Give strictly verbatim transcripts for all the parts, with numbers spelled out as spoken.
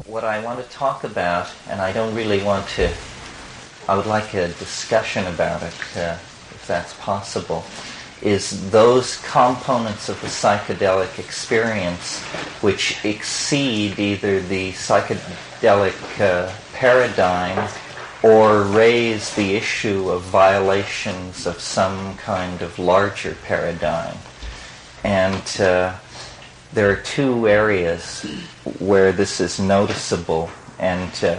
what I want to talk about, and I don't really want to, I would like a discussion about it, uh, if that's possible, is those components of the psychedelic experience which exceed either the psychedelic uh, paradigm or raise the issue of violations of some kind of larger paradigm. And uh, there are two areas where this is noticeable, and uh,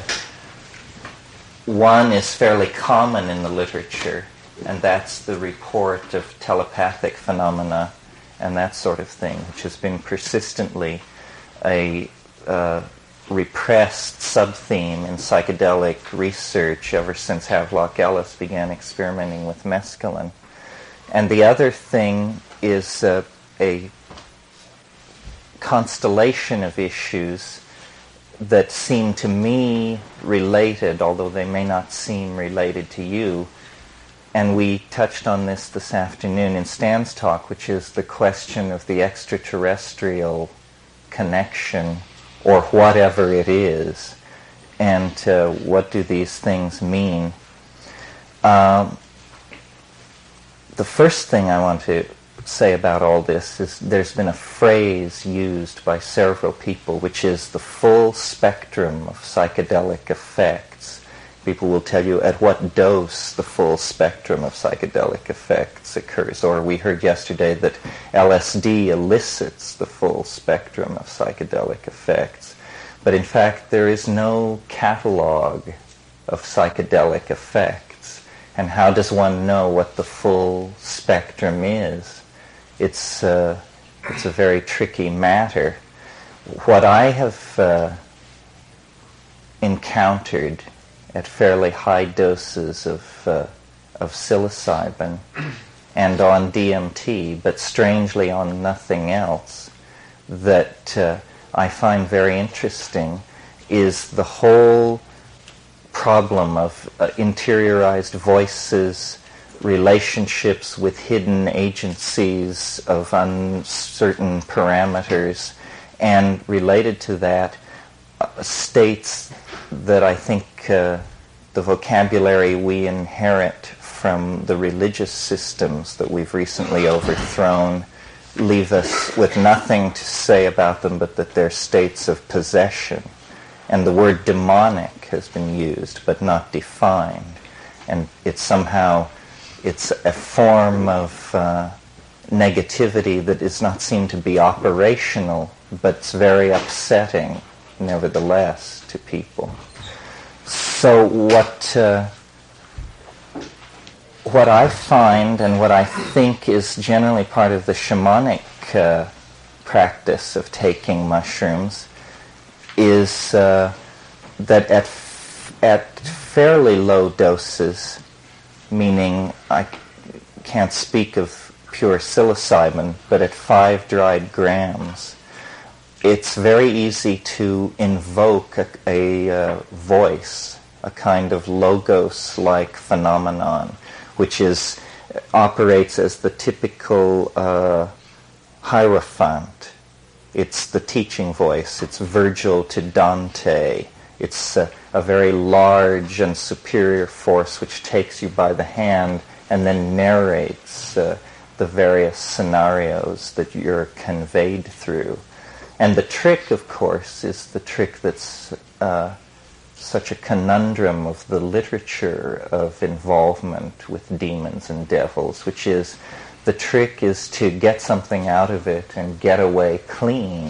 one is fairly common in the literature, and that's the report of telepathic phenomena and that sort of thing, which has been persistently a uh, repressed sub-theme in psychedelic research ever since Havelock Ellis began experimenting with mescaline. And the other thing is uh, a constellation of issues that seem to me related, although they may not seem related to you. And we touched on this this afternoon in Stan's talk, which is the question of the extraterrestrial connection, or whatever it is, and uh, what do these things mean. Um, the first thing I want to say about all this is there's been a phrase used by several people, which is the full spectrum of psychedelic effects. People will tell you at what dose the full spectrum of psychedelic effects occurs. Or we heard yesterday that L S D elicits the full spectrum of psychedelic effects. But in fact, there is no catalog of psychedelic effects. And how does one know what the full spectrum is? It's, uh, it's a very tricky matter. What I have uh, encountered at fairly high doses of uh, of psilocybin and on D M T, but strangely on nothing else, that uh, I find very interesting, is the whole problem of uh, interiorized voices, relationships with hidden agencies of uncertain parameters, and related to that, uh, states that I think uh, the vocabulary we inherit from the religious systems that we've recently overthrown leave us with nothing to say about them but that they're states of possession. And the word demonic has been used but not defined. And it's somehow, it's a form of uh, negativity that does not seem to be operational, but it's very upsetting nevertheless to people. So what uh, what I find and what I think is generally part of the shamanic uh, practice of taking mushrooms is uh, that at f- at fairly low doses, meaning I can't speak of pure psilocybin, but at five dried grams, it's very easy to invoke a, a uh, voice, a kind of logos-like phenomenon, which is operates as the typical uh, hierophant. It's the teaching voice. It's Virgil to Dante. It's a, a very large and superior force which takes you by the hand and then narrates uh, the various scenarios that you're conveyed through. And the trick, of course, is the trick that's uh, such a conundrum of the literature of involvement with demons and devils, which is the trick is to get something out of it and get away clean.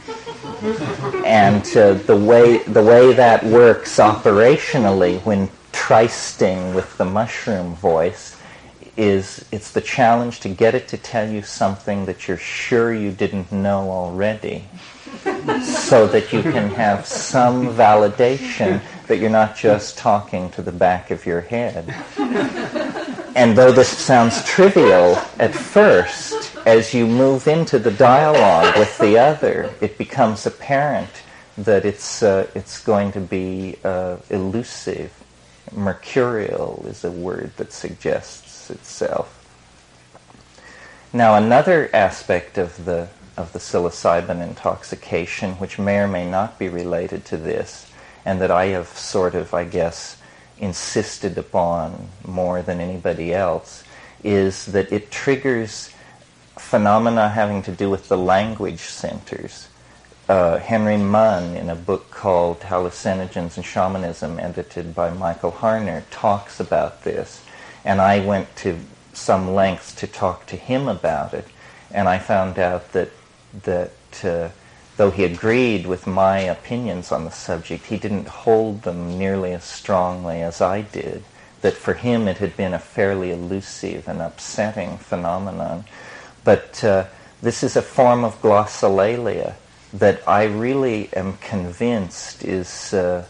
And uh, the way the way that works operationally when trysting with the mushroom voice is it's the challenge to get it to tell you something that you're sure you didn't know already, so that you can have some validation that you're not just talking to the back of your head. And though this sounds trivial at first, as you move into the dialogue with the other, it becomes apparent that it's uh, it's going to be uh, elusive. Mercurial is a word that suggests itself. Now, another aspect of the of the psilocybin intoxication, which may or may not be related to this, and that I have sort of, I guess, insisted upon more than anybody else, is that it triggers phenomena having to do with the language centers. Uh, Henry Munn, in a book called Hallucinogens and Shamanism, edited by Michael Harner, talks about this. And I went to some lengths to talk to him about it. And I found out that, that uh, though he agreed with my opinions on the subject, he didn't hold them nearly as strongly as I did. That for him it had been a fairly elusive and upsetting phenomenon. But uh, this is a form of glossolalia that I really am convinced is uh,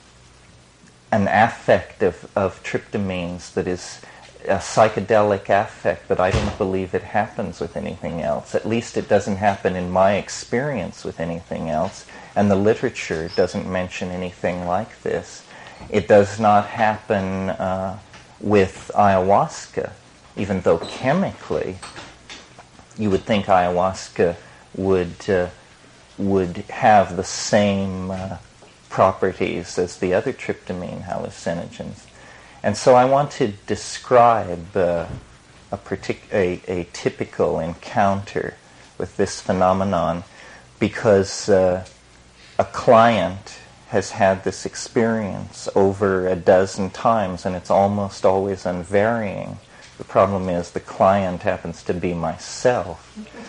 an affect of, of tryptamines that is a psychedelic affect, but I don't believe it happens with anything else. At least it doesn't happen in my experience with anything else, and the literature doesn't mention anything like this. It does not happen uh, with ayahuasca, even though chemically you would think ayahuasca would uh, would have the same uh, properties as the other tryptamine hallucinogens. And so I want to describe uh, a, partic- a, a typical encounter with this phenomenon because uh, a client has had this experience over a dozen times, and it's almost always unvarying. The problem is the client happens to be myself.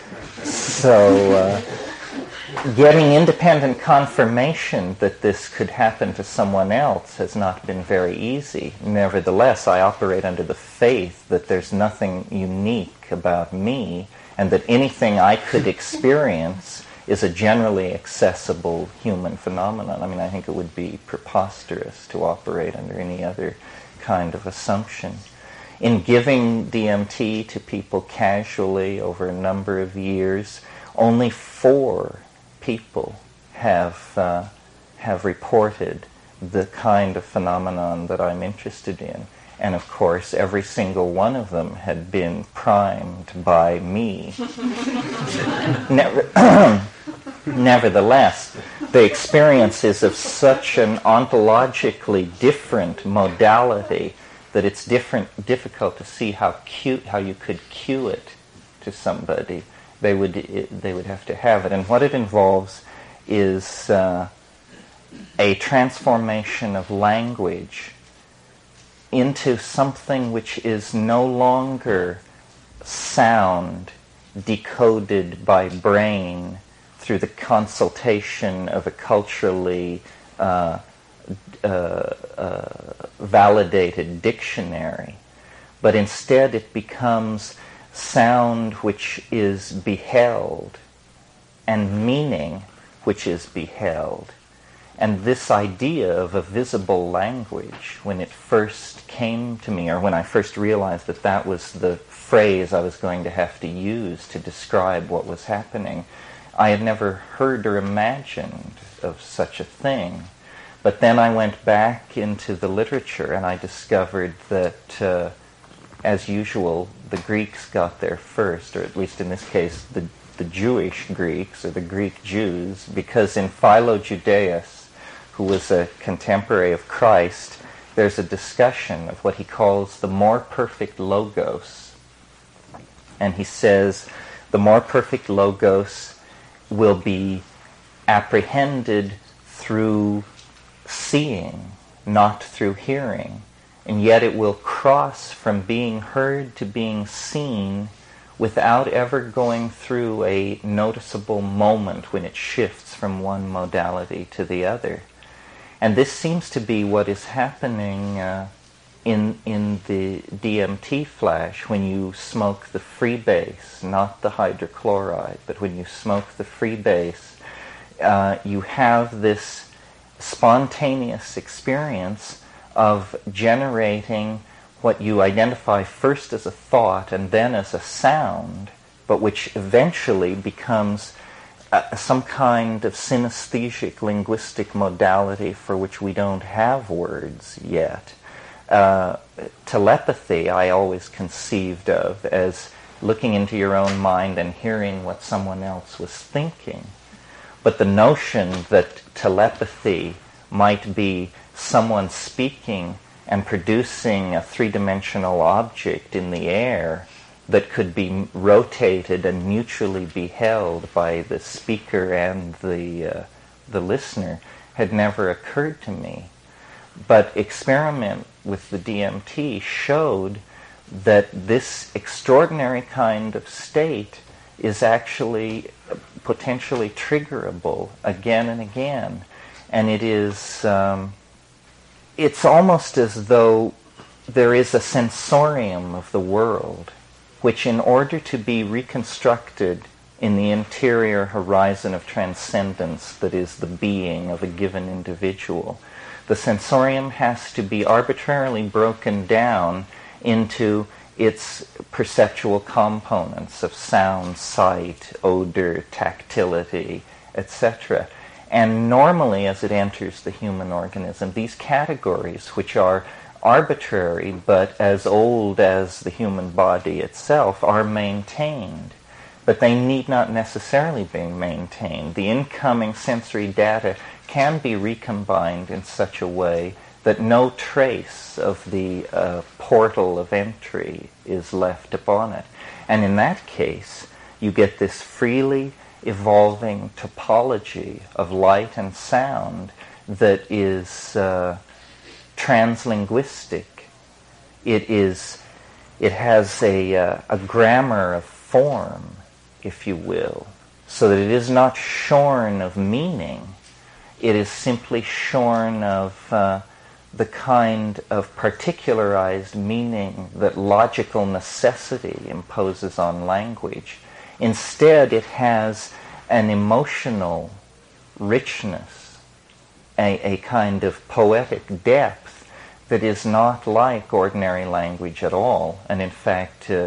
So uh, getting independent confirmation that this could happen to someone else has not been very easy. Nevertheless, I operate under the faith that there's nothing unique about me, and that anything I could experience is a generally accessible human phenomenon. I mean, I think it would be preposterous to operate under any other kind of assumption. In giving D M T to people casually over a number of years, only four people have uh, have reported the kind of phenomenon that I'm interested in. And of course, every single one of them had been primed by me. Never, nevertheless, the experience is of such an ontologically different modality that it's different, difficult to see how cute, how you could cue it to somebody. They would, it, they would have to have it. And what it involves is uh, a transformation of language into something which is no longer sound decoded by brain through the consultation of a culturally uh, uh, uh, validated dictionary, but instead it becomes sound which is beheld and meaning which is beheld. And this idea of a visible language, when it first came to me, or when I first realized that that was the phrase I was going to have to use to describe what was happening, I had never heard or imagined of such a thing. But then I went back into the literature and I discovered that, uh, as usual, the Greeks got there first, or at least in this case, the, the Jewish Greeks, or the Greek Jews, because in Philo-Judaeus, who was a contemporary of Christ, there's a discussion of what he calls the more perfect logos. And he says the more perfect logos will be apprehended through seeing, not through hearing. And yet it will cross from being heard to being seen without ever going through a noticeable moment when it shifts from one modality to the other. And this seems to be what is happening uh, in in the D M T flash when you smoke the freebase, not the hydrochloride, but when you smoke the freebase, uh, you have this spontaneous experience of generating what you identify first as a thought and then as a sound, but which eventually becomes Uh, some kind of synesthetic linguistic modality for which we don't have words yet. Uh, telepathy I always conceived of as looking into your own mind and hearing what someone else was thinking. But the notion that telepathy might be someone speaking and producing a three-dimensional object in the air that could be rotated and mutually beheld by the speaker and the uh, the listener had never occurred to me. But experiment with the D M T showed that this extraordinary kind of state is actually potentially triggerable again and again. And it is, um, it's almost as though there is a sensorium of the world, which in order to be reconstructed in the interior horizon of transcendence that is the being of a given individual, the sensorium has to be arbitrarily broken down into its perceptual components of sound, sight, odor, tactility, et cetera. And normally, as it enters the human organism, these categories, which are arbitrary but as old as the human body itself, are maintained. But they need not necessarily be maintained. The incoming sensory data can be recombined in such a way that no trace of the uh, portal of entry is left upon it. And in that case, you get this freely evolving topology of light and sound that is uh, translinguistic. It is, it has a, uh, a grammar of form, if you will, so that it is not shorn of meaning. It is simply shorn of uh, the kind of particularized meaning that logical necessity imposes on language. Instead, it has an emotional richness, a, a kind of poetic depth that is not like ordinary language at all, and in fact uh,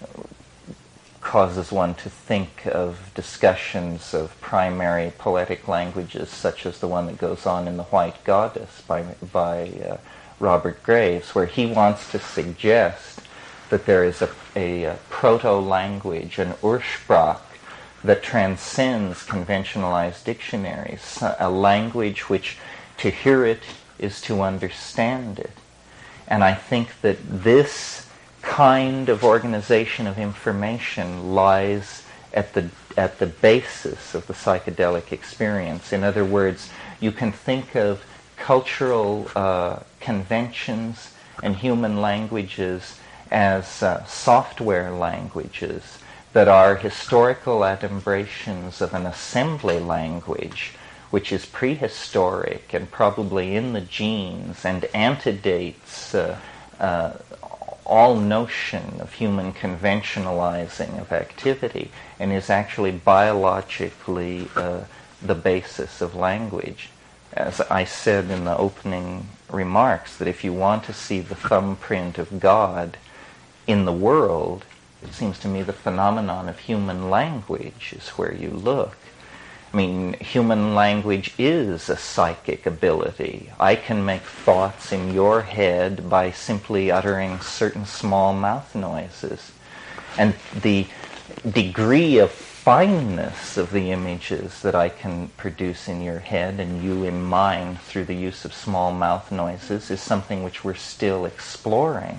causes one to think of discussions of primary poetic languages such as the one that goes on in The White Goddess by, by uh, Robert Graves, where he wants to suggest that there is a, a, a proto-language, an Ursprach, that transcends conventionalized dictionaries, a language which to hear it is to understand it. And I think that this kind of organization of information lies at the at the basis of the psychedelic experience. In other words, you can think of cultural uh, conventions and human languages as uh, software languages that are historical adumbrations of an assembly language which is prehistoric and probably in the genes and antedates uh, uh, all notion of human conventionalizing of activity and is actually biologically uh, the basis of language. As I said in the opening remarks, that if you want to see the thumbprint of God in the world, it seems to me the phenomenon of human language is where you look. I mean, human language is a psychic ability. I can make thoughts in your head by simply uttering certain small mouth noises. And the degree of fineness of the images that I can produce in your head and you in mine through the use of small mouth noises is something which we're still exploring.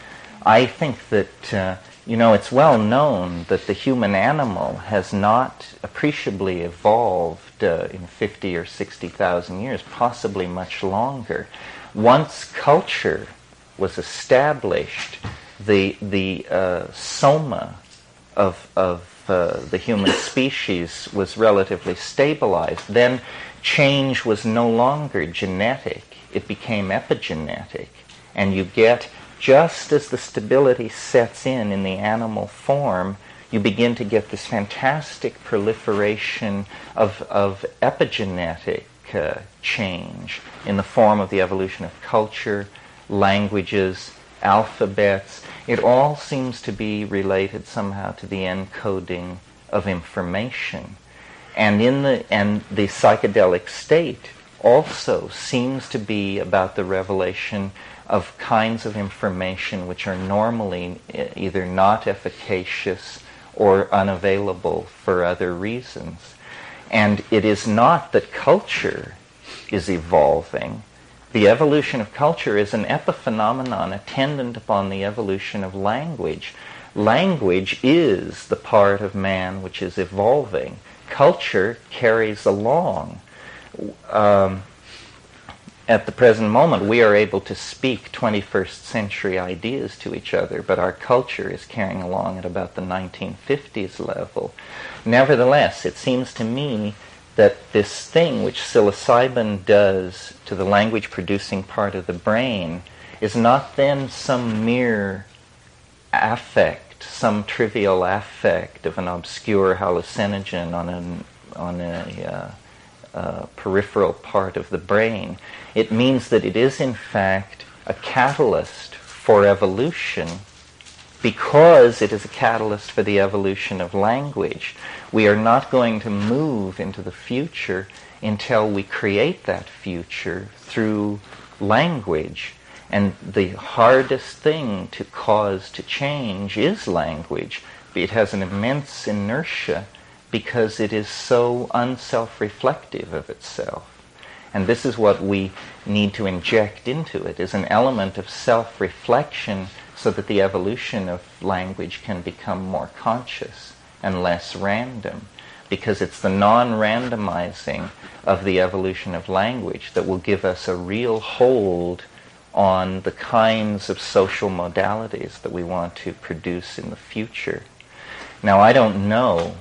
I think that uh, You know, it's well known that the human animal has not appreciably evolved uh, in fifty or sixty thousand years, possibly much longer. Once culture was established, the the uh, soma of of uh, the human species was relatively stabilized. Then change was no longer genetic; it became epigenetic, and you get, just as the stability sets in in the animal form, you begin to get this fantastic proliferation of, of epigenetic uh, change in the form of the evolution of culture, languages, alphabets. It all seems to be related somehow to the encoding of information. And in the and the psychedelic state also seems to be about the revelation of kinds of information which are normally either not efficacious or unavailable for other reasons. And it is not that culture is evolving. The evolution of culture is an epiphenomenon attendant upon the evolution of language. Language is the part of man which is evolving. Culture carries along. Um, at the present moment, we are able to speak twenty-first century ideas to each other, but our culture is carrying along at about the nineteen fifties level. Nevertheless, it seems to me that this thing which psilocybin does to the language-producing part of the brain is not then some mere affect, some trivial affect of an obscure hallucinogen on an on a uh, uh, peripheral part of the brain. It means that it is in fact a catalyst for evolution, because it is a catalyst for the evolution of language. We are not going to move into the future until we create that future through language. And the hardest thing to cause to change is language. It has an immense inertia because it is so unself-reflective of itself. And this is what we need to inject into it, is an element of self-reflection so that the evolution of language can become more conscious and less random. Because it's the non-randomizing of the evolution of language that will give us a real hold on the kinds of social modalities that we want to produce in the future. Now, I don't know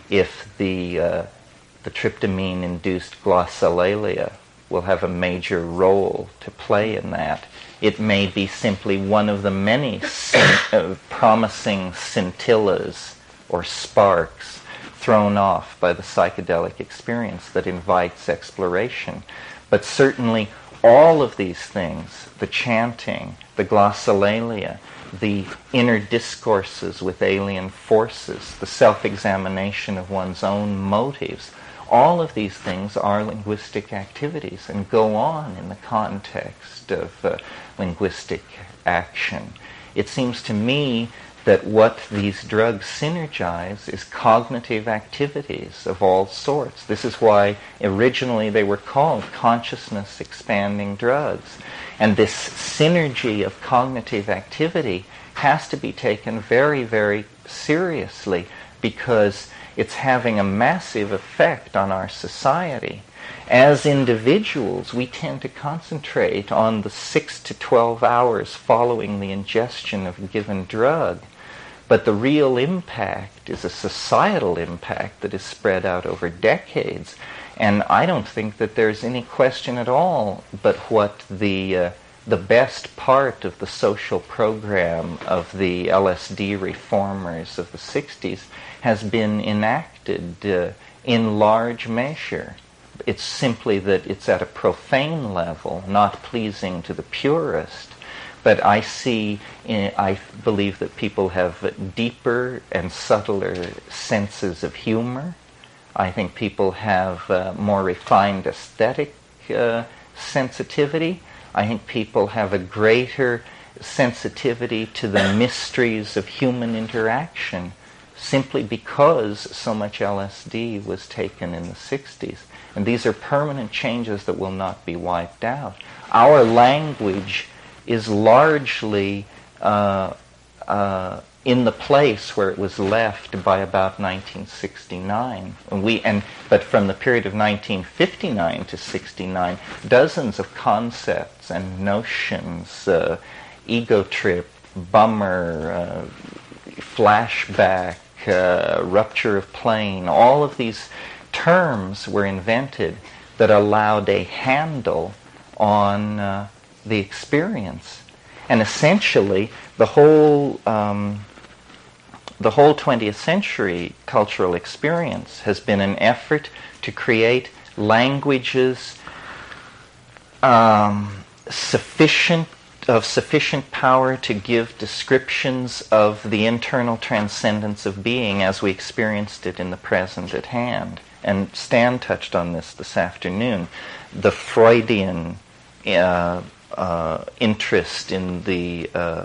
if the uh, the tryptamine-induced glossolalia will have a major role to play in that. It may be simply one of the many scin- uh, promising scintillas or sparks thrown off by the psychedelic experience that invites exploration. But certainly all of these things, the chanting, the glossolalia, the inner discourses with alien forces, the self-examination of one's own motives, all of these things are linguistic activities and go on in the context of uh, linguistic action. It seems to me that what these drugs synergize is cognitive activities of all sorts. This is why originally they were called consciousness-expanding drugs. And this synergy of cognitive activity has to be taken very, very seriously, because it's having a massive effect on our society. As individuals, we tend to concentrate on the six to twelve hours following the ingestion of a given drug. But the real impact is a societal impact that is spread out over decades. And I don't think that there's any question at all but what the uh, the best part of the social program of the L S D reformers of the sixties has been enacted uh, in large measure. It's simply that it's at a profane level, not pleasing to the purist. But I see, I believe that people have deeper and subtler senses of humor. I think people have uh, more refined aesthetic uh, sensitivity. I think people have a greater sensitivity to the mysteries of human interaction, simply because so much L S D was taken in the sixties. And these are permanent changes that will not be wiped out. Our language is largely uh, uh, in the place where it was left by about nineteen sixty-nine. And we, and, but from the period of nineteen fifty-nine to sixty-nine, dozens of concepts and notions, uh, ego trip, bummer, uh, flashback, uh, rupture of plane, all of these terms were invented that allowed a handle on uh, the experience. And essentially, the whole um, the whole twentieth century cultural experience has been an effort to create languages um, sufficient of sufficient power to give descriptions of the internal transcendence of being as we experienced it in the present at hand. and Stan touched on this this afternoon, the Freudian uh, uh, interest in the uh,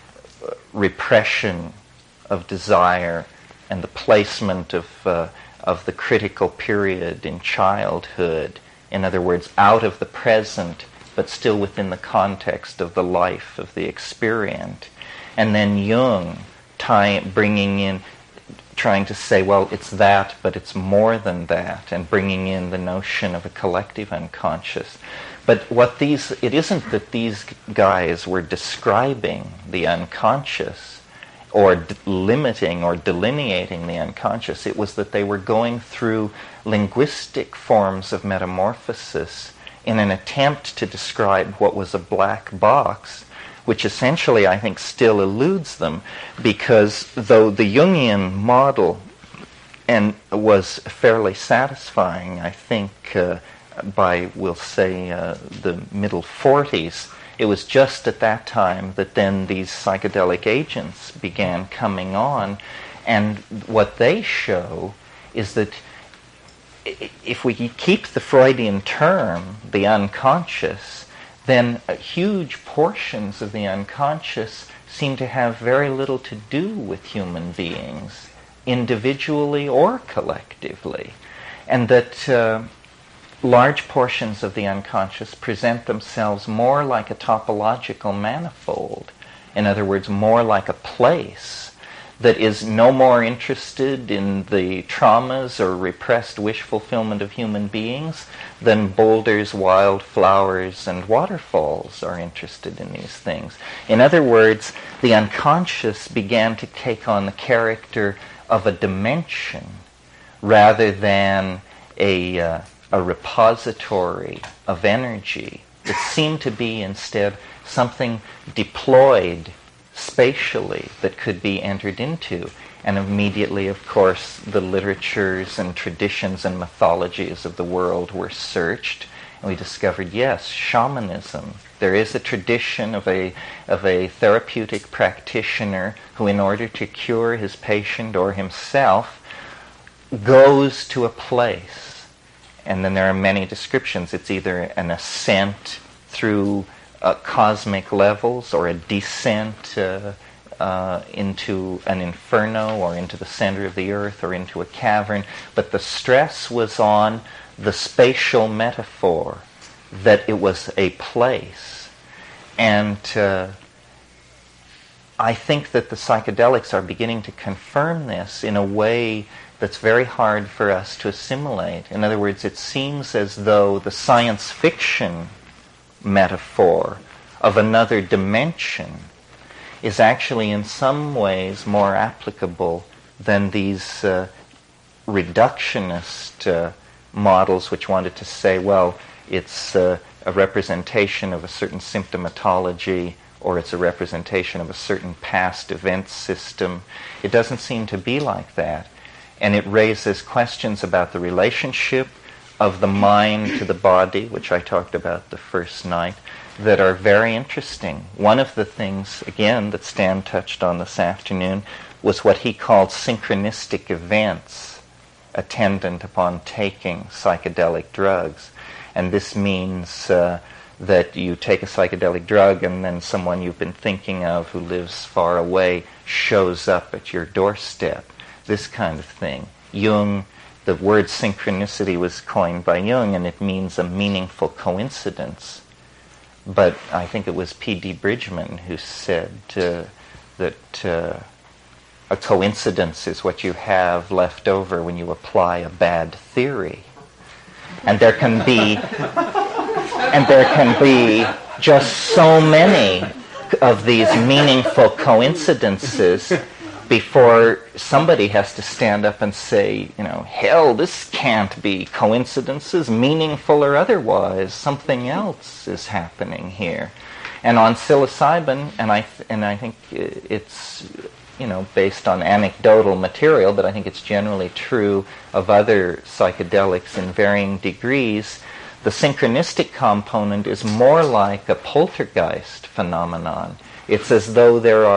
repression of desire and the placement of uh, of the critical period in childhood. In other words, out of the present, but still within the context of the life of the experient. And then Jung tie, bringing in, trying to say, well, it's that, but it's more than that, and bringing in the notion of a collective unconscious. But what these, it isn't that these guys were describing the unconscious or d- limiting or delineating the unconscious. It was that they were going through linguistic forms of metamorphosis in an attempt to describe what was a black box, which essentially I think still eludes them, because though the Jungian model and was fairly satisfying, I think, uh, by, we'll say, uh, the middle forties, it was just at that time that then these psychedelic agents began coming on, and what they show is that if we keep the Freudian term, the unconscious, then huge portions of the unconscious seem to have very little to do with human beings, individually or collectively, and that uh, large portions of the unconscious present themselves more like a topological manifold, in other words, more like a place that is no more interested in the traumas or repressed wish fulfillment of human beings than boulders, wildflowers, and waterfalls are interested in these things. In other words, the unconscious began to take on the character of a dimension rather than a, uh, a repository of energy. It seemed to be instead something deployed spatially that could be entered into. And immediately, of course, the literatures and traditions and mythologies of the world were searched, and we discovered, yes, shamanism. There is a tradition of a of a therapeutic practitioner who, in order to cure his patient or himself, goes to a place. And then there are many descriptions. It's either an ascent through Uh, cosmic levels, or a descent uh, uh, into an inferno, or into the center of the earth, or into a cavern. But the stress was on the spatial metaphor, that it was a place. And uh, I think that the psychedelics are beginning to confirm this in a way that's very hard for us to assimilate. In other words, it seems as though the science fiction metaphor of another dimension is actually in some ways more applicable than these uh, reductionist uh, models which wanted to say, well, it's uh, a representation of a certain symptomatology, or it's a representation of a certain past event system. It doesn't seem to be like that. And it raises questions about the relationship of the mind to the body, which I talked about the first night, that are very interesting. One of the things, again, that Stan touched on this afternoon was what he called synchronistic events attendant upon taking psychedelic drugs. And this means uh, that you take a psychedelic drug and then someone you've been thinking of who lives far away shows up at your doorstep. This kind of thing. Jung, the word synchronicity was coined by Jung, and it means a meaningful coincidence. But I think it was P D Bridgman who said uh, that uh, a coincidence is what you have left over when you apply a bad theory. And there can be, and there can be just so many of these meaningful coincidences before somebody has to stand up and say, you know, hell, this can't be coincidences, meaningful or otherwise. Something else is happening here. And on psilocybin, and I th- and I think it's, you know, based on anecdotal material, but I think it's generally true of other psychedelics in varying degrees, the synchronistic component is more like a poltergeist phenomenon. It's as though there are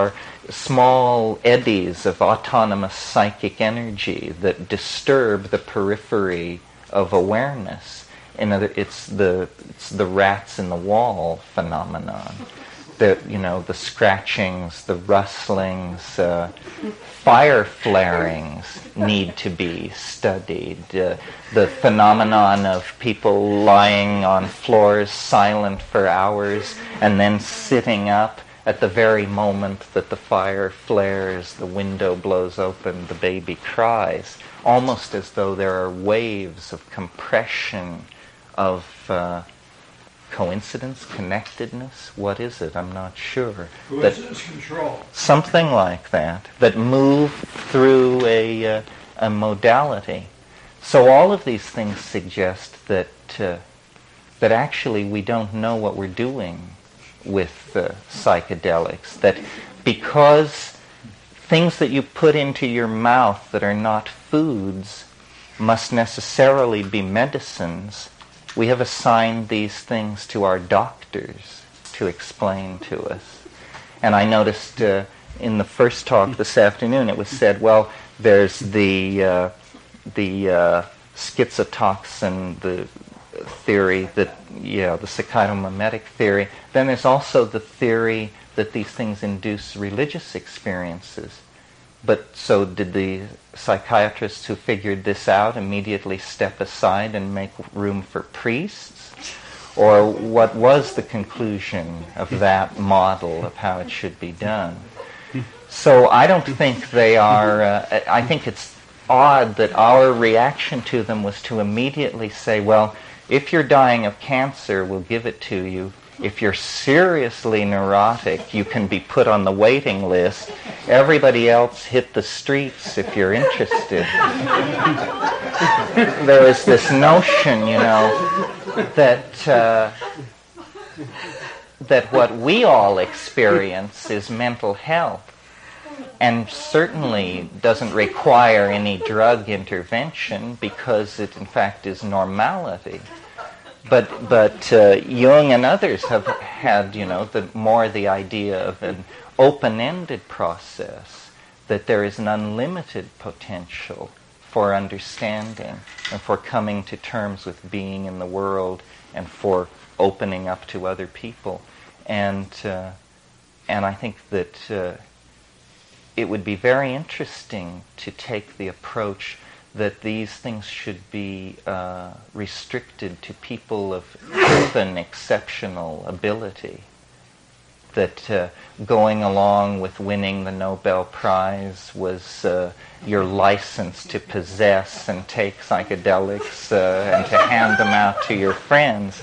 small eddies of autonomous psychic energy that disturb the periphery of awareness. In other, it's the it's the rats in the wall phenomenon. The you know the scratchings, the rustlings, uh, fire flarings need to be studied. Uh, the phenomenon of people lying on floors silent for hours and then sitting up at the very moment that the fire flares, the window blows open, the baby cries, almost as though there are waves of compression, of uh, coincidence, connectedness. What is it? I'm not sure. Coincidence control. Something like that, that move through a, uh, a modality. So all of these things suggest that uh, that actually we don't know what we're doing with uh, psychedelics, that because things that you put into your mouth that are not foods must necessarily be medicines, we have assigned these things to our doctors to explain to us. And I noticed uh, in the first talk this afternoon it was said, well, there's the uh, the uh, schizotoxin, the theory that, yeah, the psychotomimetic theory. Then there's also the theory that these things induce religious experiences. But so did the psychiatrists who figured this out immediately step aside and make room for priests? Or what was the conclusion of that model of how it should be done? So I don't think they are, uh, I think it's odd that our reaction to them was to immediately say, well, if you're dying of cancer, we'll give it to you. If you're seriously neurotic, you can be put on the waiting list. Everybody else hit the streets if you're interested. There is this notion, you know, that uh, that what we all experience is mental health, and certainly doesn't require any drug intervention because it, in fact, is normality. But but uh, Jung and others have had, you know, the more the idea of an open-ended process, that there is an unlimited potential for understanding and for coming to terms with being in the world and for opening up to other people. And uh, and I think that uh, it would be very interesting to take the approach that these things should be uh, restricted to people of proven exceptional ability. That uh, going along with winning the Nobel Prize was uh, your license to possess and take psychedelics uh, and to hand them out to your friends.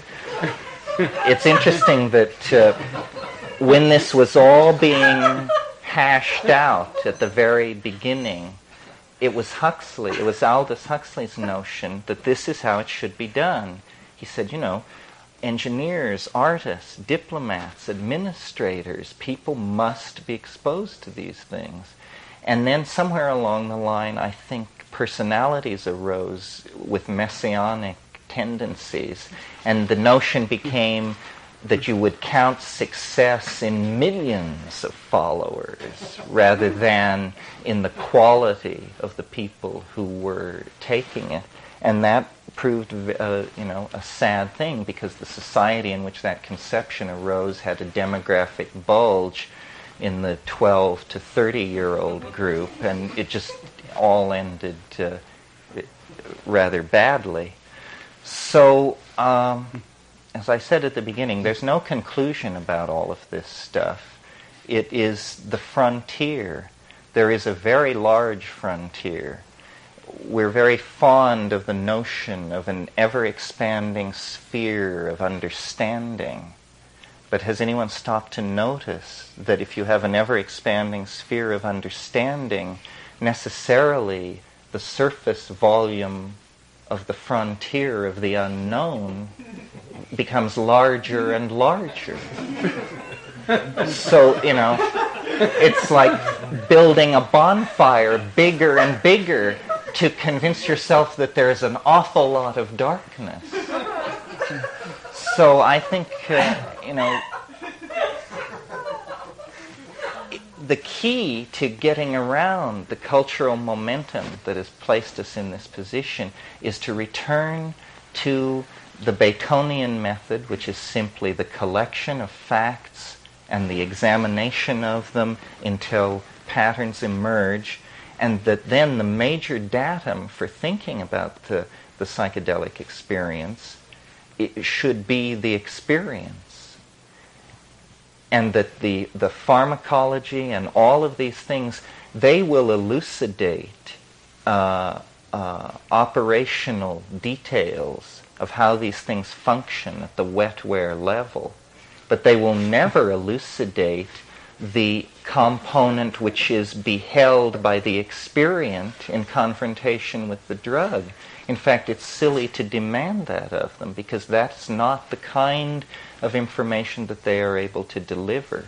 It's interesting that uh, when this was all being hashed out at the very beginning, it was Huxley, it was Aldous Huxley's notion that this is how it should be done. He said, you know, engineers, artists, diplomats, administrators, people must be exposed to these things. And then somewhere along the line, I think personalities arose with messianic tendencies, and the notion became that you would count success in millions of followers rather than in the quality of the people who were taking it. And that proved, uh, you know, a sad thing, because the society in which that conception arose had a demographic bulge in the twelve to thirty-year-old group, and it just all ended uh, rather badly. So, um, as I said at the beginning, there's no conclusion about all of this stuff. It is the frontier. There is a very large frontier. We're very fond of the notion of an ever-expanding sphere of understanding. But has anyone stopped to notice that if you have an ever-expanding sphere of understanding, necessarily the surface volume of the frontier of the unknown becomes larger and larger. So, you know, it's like building a bonfire bigger and bigger to convince yourself that there's an awful lot of darkness. So I think, uh, you know, the key to getting around the cultural momentum that has placed us in this position is to return to the Baconian method, which is simply the collection of facts and the examination of them until patterns emerge, and that then the major datum for thinking about the, the psychedelic experience, it should be the experience. And that the, the pharmacology and all of these things, they will elucidate uh, uh, operational details of how these things function at the wetware level. But they will never elucidate the component which is beheld by the experient in confrontation with the drug. In fact, it's silly to demand that of them, because that's not the kind of information that they are able to deliver.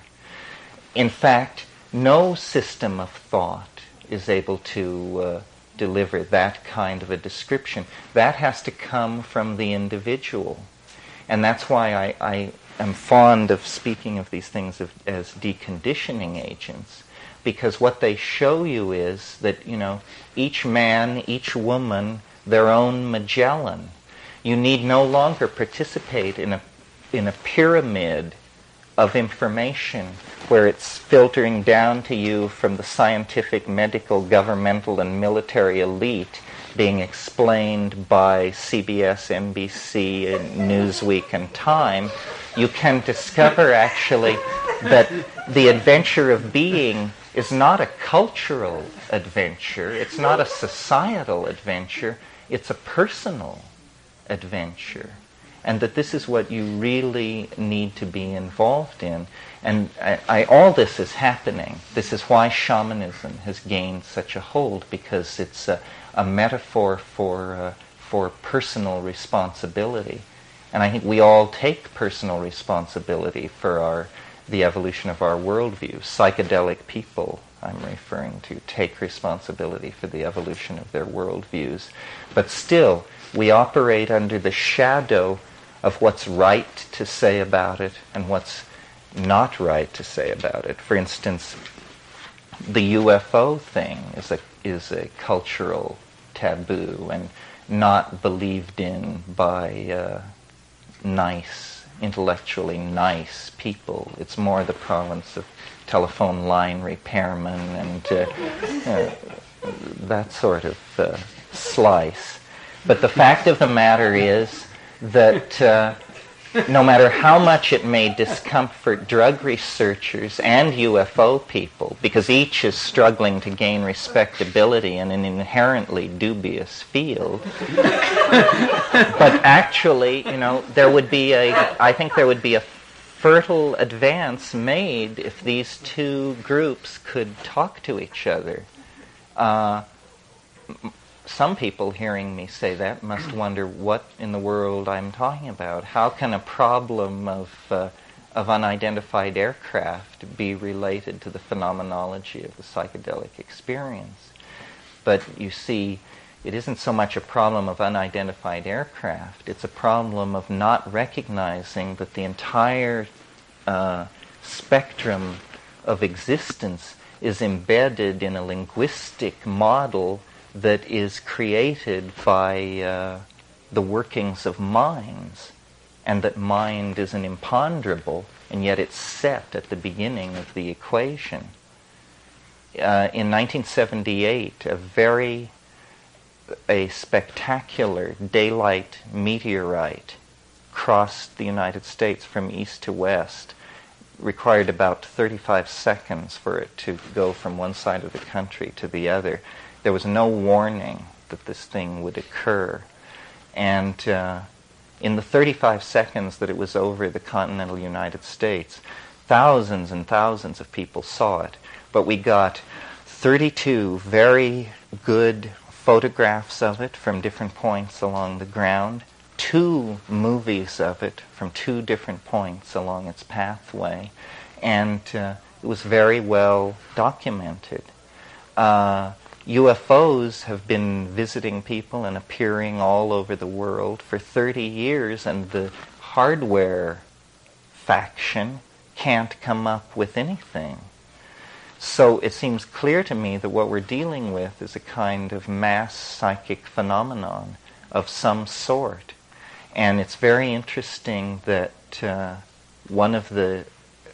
In fact, no system of thought is able to uh, deliver that kind of a description. That has to come from the individual. And that's why I, I am fond of speaking of these things of, as deconditioning agents, because what they show you is that, you know, each man, each woman, their own Magellan. You need no longer participate in a in a pyramid of information where it's filtering down to you from the scientific, medical, governmental, and military elite, being explained by C B S, N B C, and Newsweek, and Time. You can discover actually that the adventure of being is not a cultural adventure, it's not a societal adventure, it's a personal adventure. And that this is what you really need to be involved in. And I, I, all this is happening. This is why shamanism has gained such a hold, because it's a, a metaphor for, uh, for personal responsibility. And I think we all take personal responsibility for our, the evolution of our worldview. Psychedelic people, I'm referring to, take responsibility for the evolution of their worldviews. But still, we operate under the shadow of what's right to say about it and what's not right to say about it. For instance, the U F O thing is a, is a cultural taboo and not believed in by uh, nice, intellectually nice people. It's more the province of telephone line repairmen and uh, uh, that sort of uh, slice. But the fact of the matter is that uh, no matter how much it may discomfort drug researchers and U F O people, because each is struggling to gain respectability in an inherently dubious field, but actually, you know, there would be a, I think there would be a fertile advance made if these two groups could talk to each other. Uh, Some people hearing me say that must wonder what in the world I'm talking about. How can a problem of uh, of unidentified aircraft be related to the phenomenology of the psychedelic experience? But you see, it isn't so much a problem of unidentified aircraft. It's a problem of not recognizing that the entire uh, spectrum of existence is embedded in a linguistic model that is created by uh, the workings of minds, and that mind is an imponderable, and yet it's set at the beginning of the equation. Uh, in nineteen seventy-eight, a very, a spectacular daylight meteorite crossed the United States from east to west. Required about thirty-five seconds for it to go from one side of the country to the other. There was no warning that this thing would occur. And uh, in the thirty-five seconds that it was over the continental United States, thousands and thousands of people saw it. But we got thirty-two very good photographs of it from different points along the ground, two movies of it from two different points along its pathway, and uh, it was very well documented. Uh, U F Os have been visiting people and appearing all over the world for thirty years, and the hardware faction can't come up with anything. So it seems clear to me that what we're dealing with is a kind of mass psychic phenomenon of some sort. And it's very interesting that uh, one of the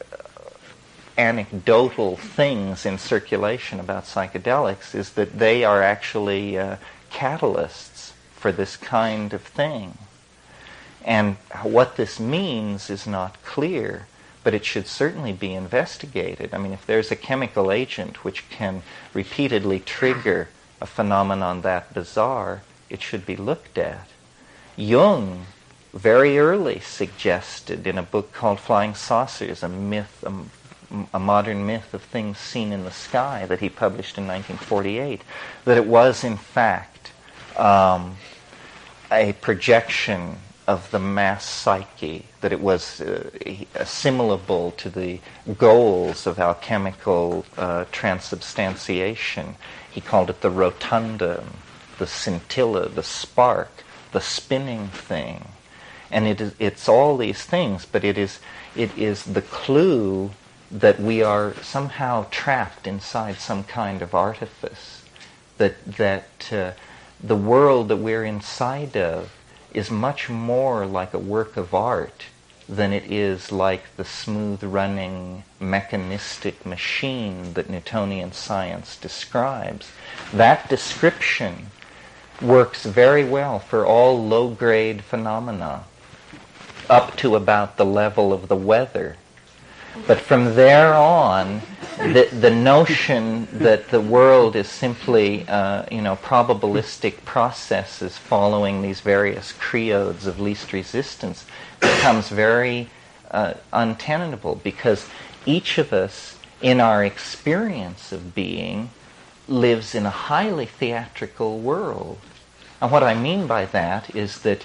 anecdotal things in circulation about psychedelics is that they are actually uh, catalysts for this kind of thing. And what this means is not clear, but it should certainly be investigated. I mean, if there's a chemical agent which can repeatedly trigger a phenomenon that bizarre, it should be looked at. Jung very early suggested in a book called Flying Saucers, a myth, a, a modern myth of things seen in the sky that he published in nineteen forty-eight, that it was in fact um, a projection of the mass psyche, that it was uh, assimilable to the goals of alchemical uh, transubstantiation. He called it the rotundum, the scintilla, the spark, the spinning thing. And it is, it's all these things, but it is, it is the clue that we are somehow trapped inside some kind of artifice, that, that uh, the world that we're inside of is much more like a work of art than it is like the smooth-running mechanistic machine that Newtonian science describes. That description works very well for all low-grade phenomena, up to about the level of the weather. But from there on, the, the notion that the world is simply, uh, you know, probabilistic processes following these various creodes of least resistance becomes very uh, untenable, because each of us, in our experience of being, lives in a highly theatrical world. And what I mean by that is that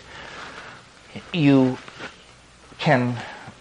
you can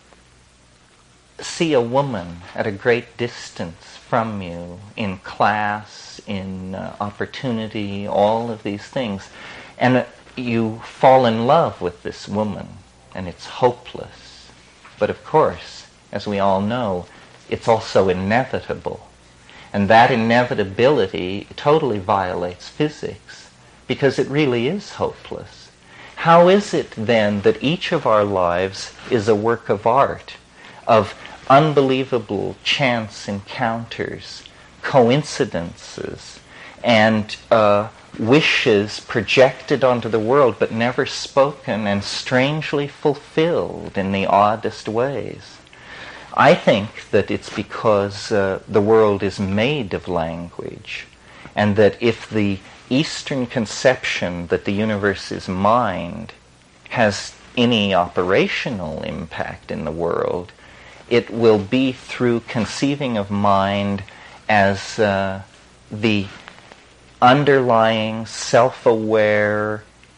see a woman at a great distance from you, in class, in uh, opportunity, all of these things, and uh, you fall in love with this woman, and it's hopeless. But of course, as we all know, it's also inevitable. And that inevitability totally violates physics, because it really is hopeless. How is it then that each of our lives is a work of art, of unbelievable chance encounters, coincidences, and uh, wishes projected onto the world but never spoken and strangely fulfilled in the oddest ways? I think that it's because uh, the world is made of language, and that if the Eastern conception that the universe is mind has any operational impact in the world, it will be through conceiving of mind as uh, the underlying, self-aware,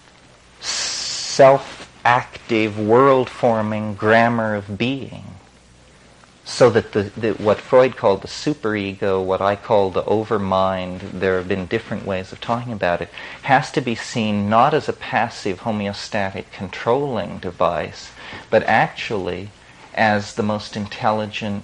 self-active, world-forming grammar of being. So that the, the what Freud called the superego, what I call the overmind, there have been different ways of talking about it, has to be seen not as a passive homeostatic controlling device, but actually as the most intelligent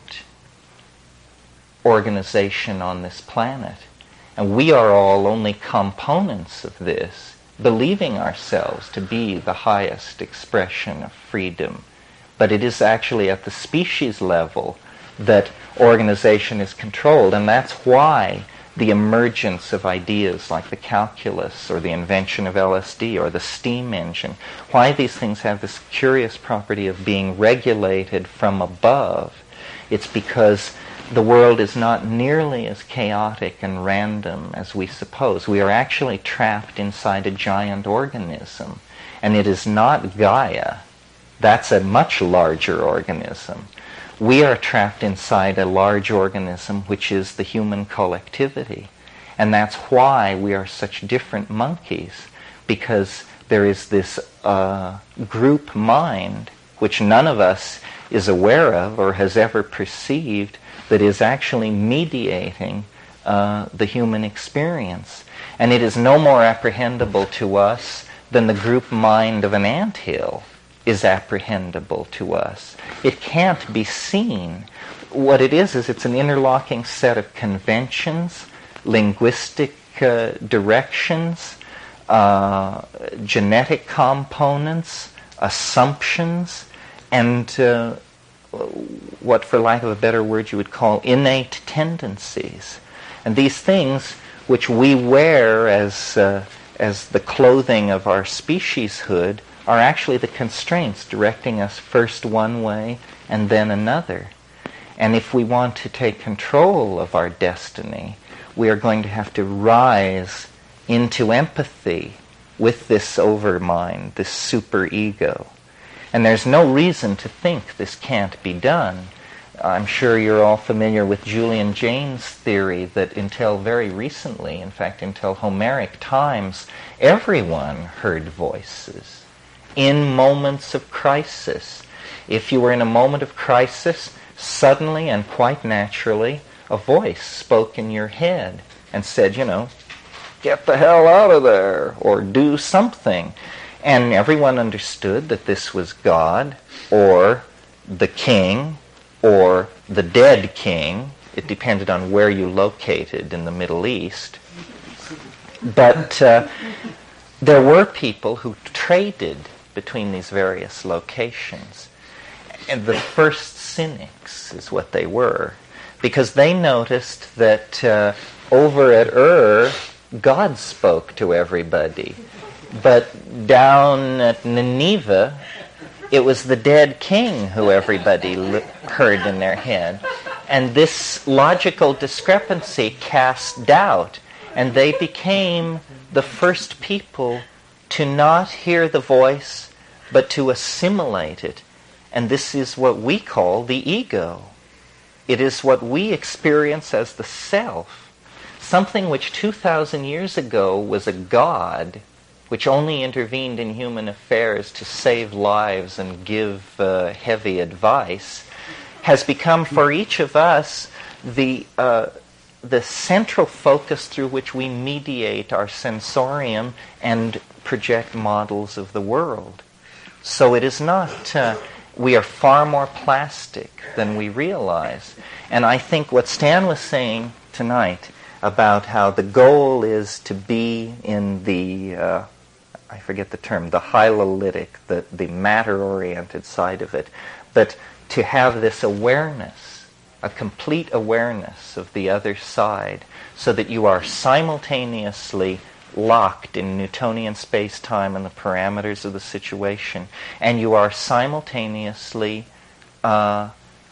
organization on this planet. And we are all only components of this, believing ourselves to be the highest expression of freedom. But it is actually at the species level that organization is controlled, and that's why the emergence of ideas like the calculus or the invention of L S D or the steam engine, why these things have this curious property of being regulated from above. It's because the world is not nearly as chaotic and random as we suppose. We are actually trapped inside a giant organism, and it is not Gaia. That's a much larger organism. We are trapped inside a large organism, which is the human collectivity. And that's why we are such different monkeys, because there is this uh, group mind, which none of us is aware of or has ever perceived, that is actually mediating uh, the human experience. And it is no more apprehendable to us than the group mind of an anthill is apprehendable to us. It can't be seen. what it is is it's an interlocking set of conventions, linguistic uh, directions, uh, genetic components, assumptions, and uh, what, for lack of a better word, you would call innate tendencies. And these things, which we wear as uh, as the clothing of our specieshood, are actually the constraints directing us first one way and then another. And if we want to take control of our destiny, we are going to have to rise into empathy with this overmind, this superego. And there's no reason to think this can't be done. I'm sure you're all familiar with Julian Jaynes' theory that until very recently, in fact until Homeric times, everyone heard voices in moments of crisis. If you were in a moment of crisis, suddenly and quite naturally, a voice spoke in your head and said, you know, get the hell out of there, or do something. And everyone understood that this was God, or the king, or the dead king. It depended on where you located in the Middle East. But uh, there were people who traded between these various locations. And the first cynics is what they were, because they noticed that uh, over at Ur, God spoke to everybody. But down at Nineveh, it was the dead king who everybody li- heard in their head. And this logical discrepancy cast doubt, and they became the first people to not hear the voice, but to assimilate it. And this is what we call the ego. It is what we experience as the self, something which two thousand years ago was a god, which only intervened in human affairs to save lives and give uh, heavy advice, has become for each of us the uh, the central focus through which we mediate our sensorium and project models of the world. So it is not, uh, we are far more plastic than we realize. And I think what Stan was saying tonight about how the goal is to be in the, uh, I forget the term, the hylolytic, the, the matter-oriented side of it, but to have this awareness, a complete awareness of the other side, so that you are simultaneously locked in Newtonian space-time and the parameters of the situation, and you are simultaneously uh,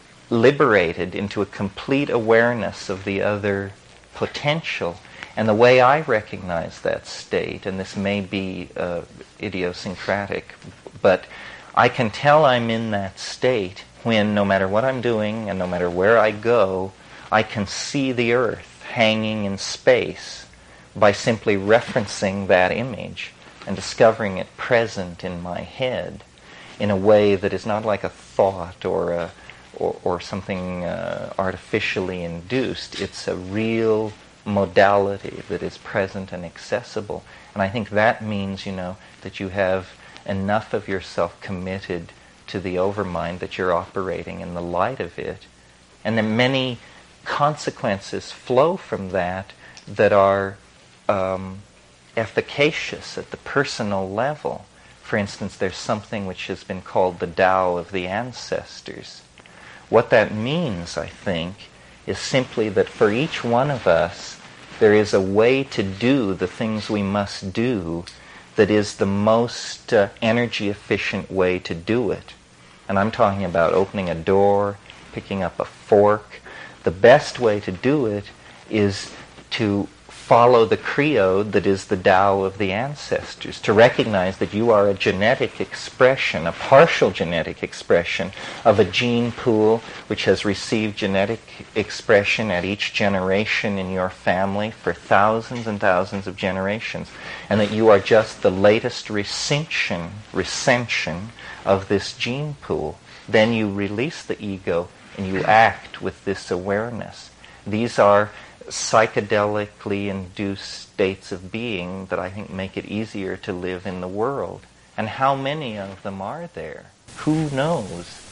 liberated into a complete awareness of the other potential. And the way I recognize that state, and this may be uh, idiosyncratic, but I can tell I'm in that state when, no matter what I'm doing and no matter where I go, I can see the earth hanging in space by simply referencing that image and discovering it present in my head in a way that is not like a thought or a, or, or something uh, artificially induced. It's a real modality that is present and accessible. And I think that means, you know, that you have enough of yourself committed to the overmind that you're operating in the light of it. And then many consequences flow from that that are um, efficacious at the personal level. For instance, there's something which has been called the Tao of the ancestors. What that means, I think, is simply that for each one of us, there is a way to do the things we must do that is the most uh, energy-efficient way to do it. And I'm talking about opening a door, picking up a fork. The best way to do it is to follow the creed that is the Tao of the ancestors, to recognize that you are a genetic expression, a partial genetic expression of a gene pool which has received genetic expression at each generation in your family for thousands and thousands of generations, and that you are just the latest recension, recension of this gene pool. Then you release the ego and you act with this awareness. These are psychedelically induced states of being that I think make it easier to live in the world. And how many of them are there? Who knows?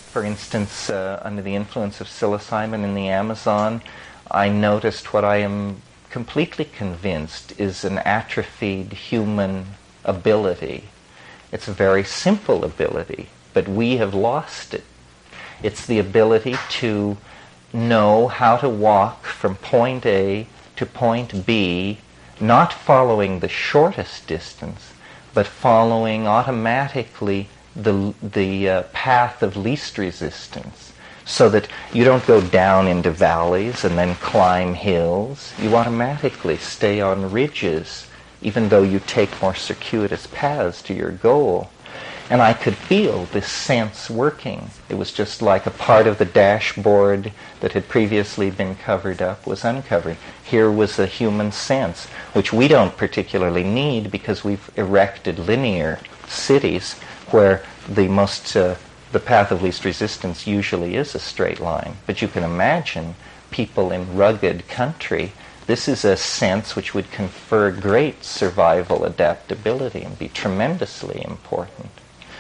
For instance, uh, under the influence of psilocybin in the Amazon, I noticed what I am completely convinced is an atrophied human ability. It's a very simple ability, but we have lost it. It's the ability to know how to walk from point A to point B, not following the shortest distance, but following automatically the, the uh, path of least resistance, so that you don't go down into valleys and then climb hills. You automatically stay on ridges, even though you take more circuitous paths to your goal. And I could feel this sense working. It was just like a part of the dashboard that had previously been covered up was uncovered. Here was a human sense, which we don't particularly need because we've erected linear cities where the most uh, the path of least resistance usually is a straight line. But you can imagine people in rugged country. This is a sense which would confer great survival adaptability and be tremendously important.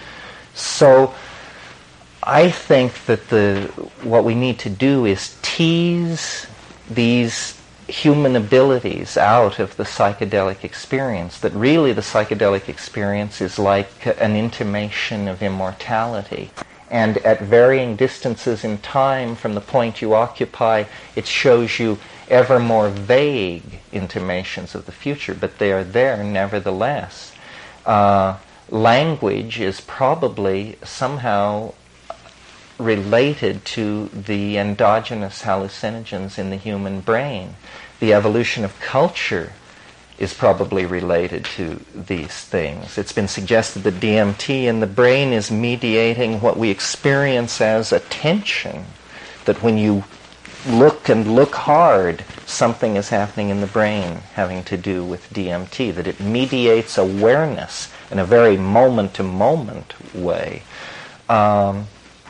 So I think that the what we need to do is tease these human abilities out of the psychedelic experience, that really the psychedelic experience is like an intimation of immortality. And at varying distances in time from the point you occupy, it shows you ever more vague intimations of the future, but they are there nevertheless. Uh, language is probably somehow related to the endogenous hallucinogens in the human brain. The evolution of culture is probably related to these things. It's been suggested that D M T in the brain is mediating what we experience as attention, that when you look and look hard, something is happening in the brain having to do with D M T, that it mediates awareness in a very moment-to-moment way. Um,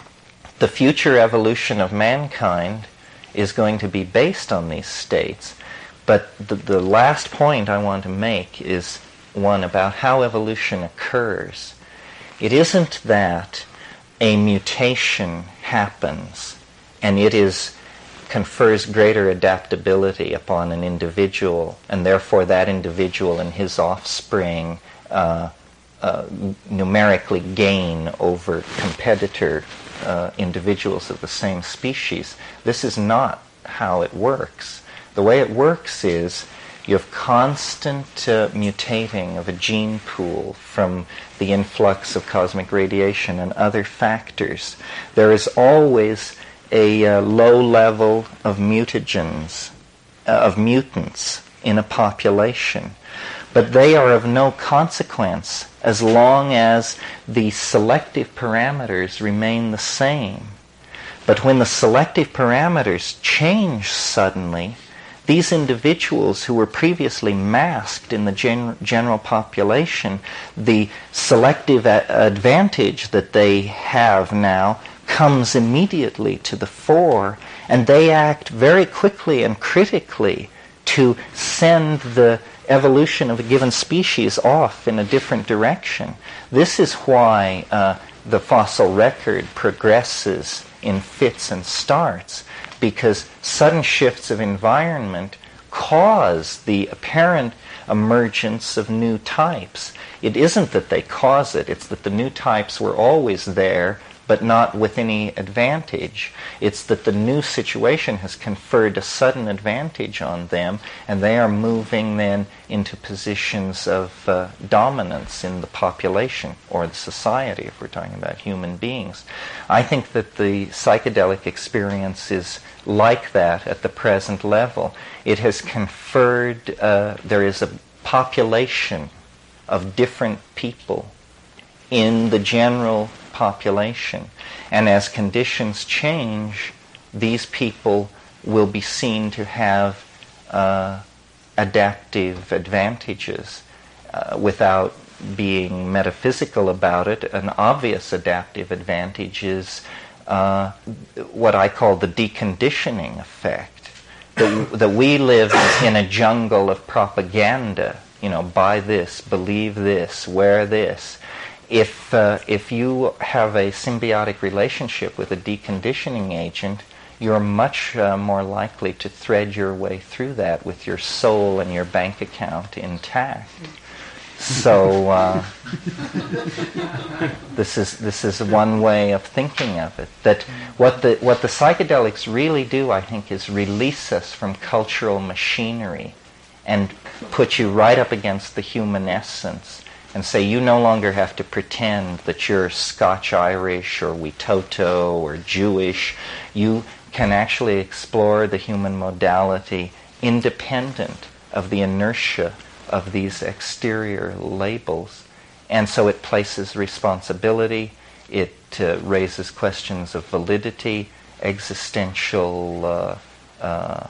the future evolution of mankind is going to be based on these states. But the, the last point I want to make is one about how evolution occurs. It isn't that a mutation happens and it is confers greater adaptability upon an individual, and therefore that individual and his offspring uh, uh, numerically gain over competitor uh, individuals of the same species. This is not how it works. The way it works is you have constant uh, mutating of a gene pool from the influx of cosmic radiation and other factors. There is always a uh, low level of mutagens, uh, of mutants in a population. But they are of no consequence as long as the selective parameters remain the same. But when the selective parameters change suddenly, these individuals who were previously masked in the gen- general population, the selective a- advantage that they have now comes immediately to the fore, and they act very quickly and critically to send the evolution of a given species off in a different direction. This is why uh, the fossil record progresses in fits and starts, because sudden shifts of environment cause the apparent emergence of new types. It isn't that they cause it, it's that the new types were always there, but not with any advantage. It's that the new situation has conferred a sudden advantage on them, and they are moving then into positions of uh, dominance in the population or the society, if we're talking about human beings. I think that the psychedelic experience is like that at the present level. It has conferred, uh, there is a population of different people in the general population, and as conditions change, these people will be seen to have uh, adaptive advantages uh, without being metaphysical about it. An obvious adaptive advantage is uh, what I call the deconditioning effect, that, that we live in a jungle of propaganda, you know, buy this, believe this, wear this. if uh, if you have a symbiotic relationship with a deconditioning agent, you're much uh, more likely to thread your way through that with your soul and your bank account intact. So uh, this is this is one way of thinking of it. That what the what the psychedelics really do, I think, is release us from cultural machinery and put you right up against the human essence and say you no longer have to pretend that you're Scotch-Irish or Witoto or Jewish. You can actually explore the human modality independent of the inertia of these exterior labels. And so it places responsibility, it uh, raises questions of validity, existential uh, uh,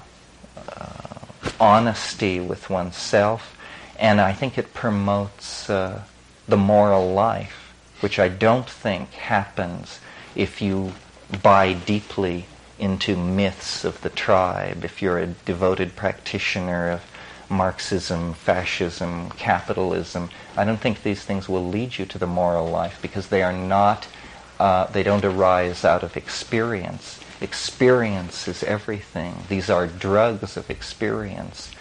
uh, honesty with oneself, and I think it promotes uh, the moral life, which I don't think happens if you buy deeply into myths of the tribe, if you're a devoted practitioner of Marxism, fascism, capitalism. I don't think these things will lead you to the moral life because they are not, uh, they don't arise out of experience. Experience is everything. These are drugs of experience.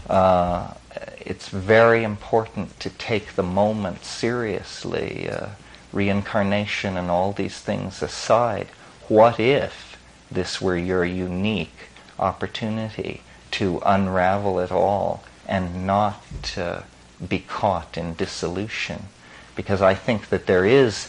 Uh, it's very important to take the moment seriously, uh, reincarnation and all these things aside. What if this were your unique opportunity to unravel it all and not uh, be caught in dissolution? Because I think that there is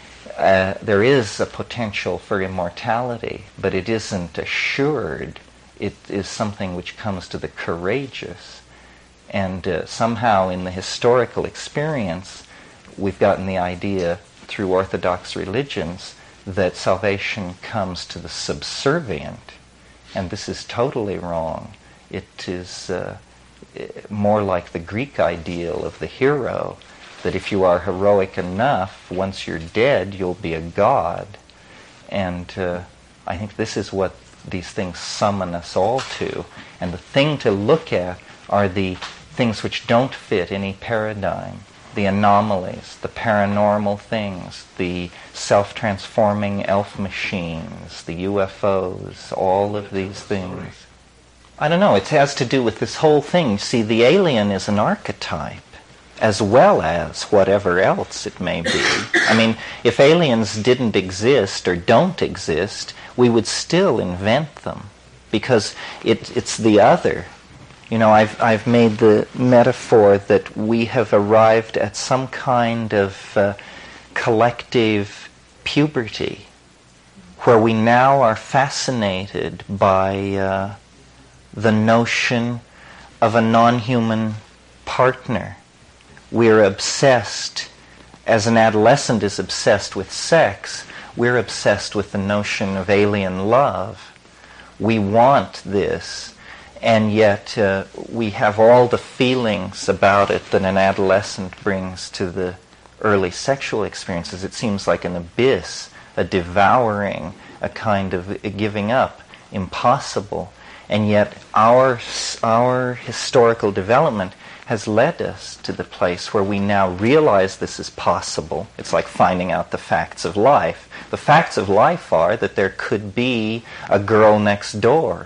uh, there is a potential for immortality, but it isn't assured. It is something which comes to the courageous. And uh, somehow in the historical experience, we've gotten the idea through Orthodox religions that salvation comes to the subservient. And this is totally wrong. It is uh, more like the Greek ideal of the hero, that if you are heroic enough, once you're dead, you'll be a god. And uh, I think this is what these things summon us all to. And the thing to look at are the things which don't fit any paradigm, the anomalies, the paranormal things, the self-transforming elf machines, the U F Os, all of these things. I don't know, it has to do with this whole thing. See, the alien is an archetype, as well as whatever else it may be. I mean, if aliens didn't exist or don't exist, we would still invent them, because it, it's the other. You know, I've, I've made the metaphor that we have arrived at some kind of uh, collective puberty, where we now are fascinated by uh, the notion of a non-human partner. We're obsessed, as an adolescent is obsessed with sex, we're obsessed with the notion of alien love. We want this, and yet uh, we have all the feelings about it that an adolescent brings to the early sexual experiences. It seems like an abyss, a devouring, a kind of a giving up, impossible. And yet our, our historical development has led us to the place where we now realize this is possible. It's like finding out the facts of life. The facts of life are that there could be a girl next door.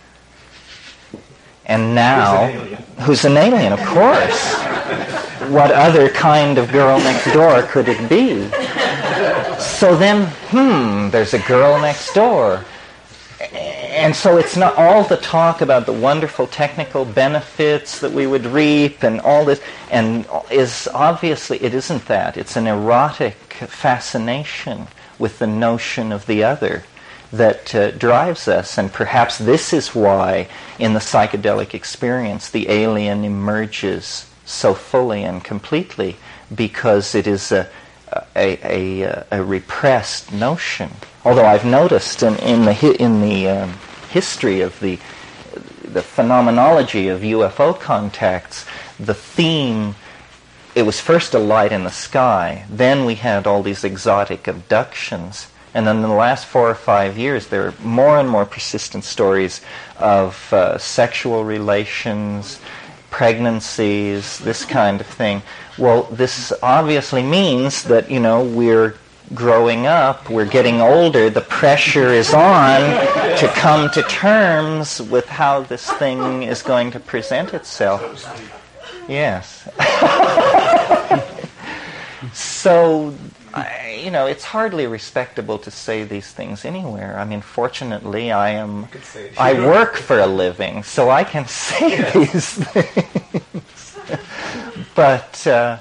And now, who's an alien, who's an alien of course. What other kind of girl next door could it be? So then, hmm, there's a girl next door. And so it's not all the talk about the wonderful technical benefits that we would reap and all this, and is obviously, it isn't that. It's an erotic fascination with the notion of the other that uh, drives us. And perhaps this is why in the psychedelic experience the alien emerges so fully and completely, because it is a, a, a, a repressed notion. Although I've noticed in, in the in the um, history of the the phenomenology of U F O contacts, the theme, it was first a light in the sky, then we had all these exotic abductions, and then in the last four or five years there are more and more persistent stories of uh, sexual relations, pregnancies, this kind of thing. Well, this obviously means that, you know, we're growing up, we're getting older, the pressure is on to come to terms with how this thing is going to present itself. Yes. So, I, you know, it's hardly respectable to say these things anywhere. I mean, fortunately, I am, I work for a living, so I can say yes. these things. But uh,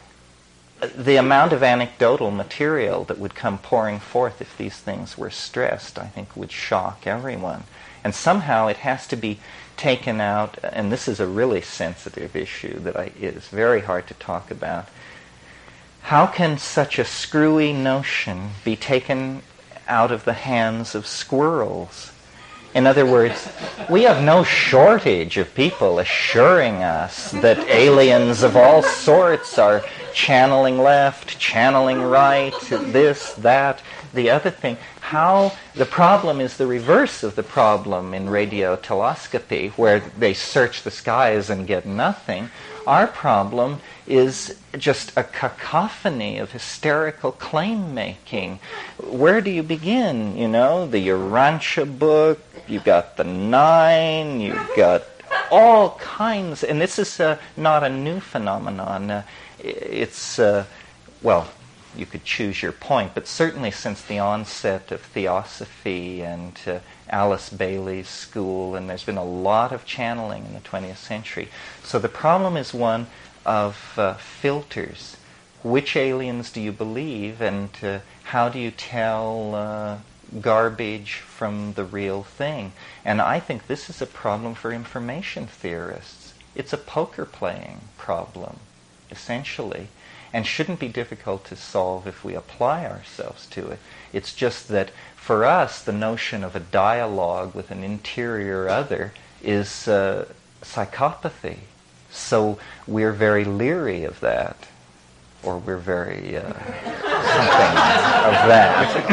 the amount of anecdotal material that would come pouring forth if these things were stressed, I think, would shock everyone. And somehow it has to be taken out, and this is a really sensitive issue that I, is very hard to talk about. How can such a screwy notion be taken out of the hands of squirrels? In other words, we have no shortage of people assuring us that aliens of all sorts are channeling left, channeling right, this, that, the other thing. How the problem is the reverse of the problem in radiotelescopy, where they search the skies and get nothing. Our problem is just a cacophony of hysterical claim-making. Where do you begin? You know, the Urantia book, you've got the Nine, you've got all kinds, and this is uh, not a new phenomenon. Uh, it's, uh, well, you could choose your point, but certainly since the onset of Theosophy and uh, Alice Bailey's school, and there's been a lot of channeling in the twentieth century. So the problem is one of uh, filters. Which aliens do you believe, and uh, how do you tell uh, garbage from the real thing? And I think this is a problem for information theorists. It's a poker playing problem, essentially, and shouldn't be difficult to solve if we apply ourselves to it. It's just that for us, the notion of a dialogue with an interior other is uh, psychopathy. So we're very leery of that, or we're very uh, something of that.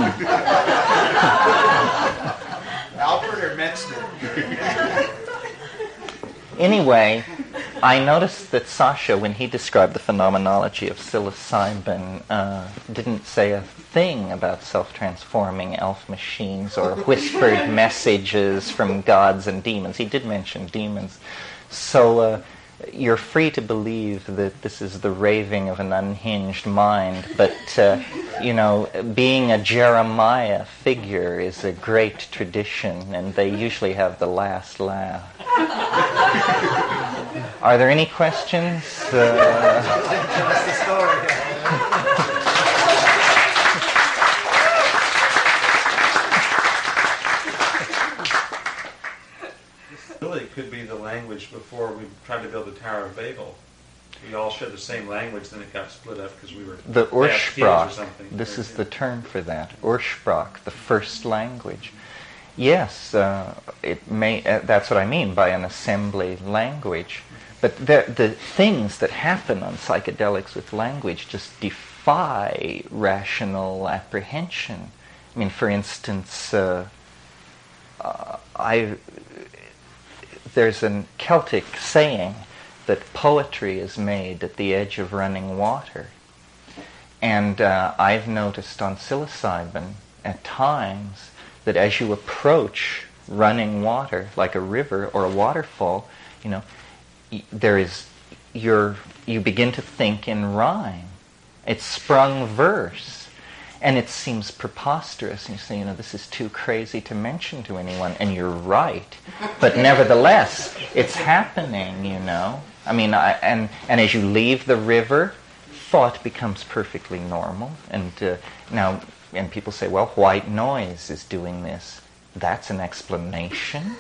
Albert or Metzner? Anyway, I noticed that Sasha, when he described the phenomenology of psilocybin, uh, didn't say a thing about self-transforming elf machines or whispered messages from gods and demons. He did mention demons. So uh, you're free to believe that this is the raving of an unhinged mind, but, uh, you know, being a Jeremiah figure is a great tradition, and they usually have the last laugh. Are there any questions? Uh, That's the story. Really could be the language before we tried to build the Tower of Babel. We all shared the same language, then it got split up because we were the Ursprach. or something. This is the term for that. Ursprach, the first language. Yes, uh, it may. Uh, that's what I mean by an assembly language. But the, the things that happen on psychedelics with language just defy rational apprehension. I mean, for instance, uh, uh, I. There's a Celtic saying that poetry is made at the edge of running water. And uh, I've noticed on psilocybin at times that as you approach running water, like a river or a waterfall, you know, y- there is, you're, you begin to think in rhyme. It's sprung verse. And it seems preposterous, and you say, you know, this is too crazy to mention to anyone, and you're right. But nevertheless, it's happening, you know. I mean, I, and, and as you leave the river, thought becomes perfectly normal. And uh, now, and people say, well, white noise is doing this. That's an explanation.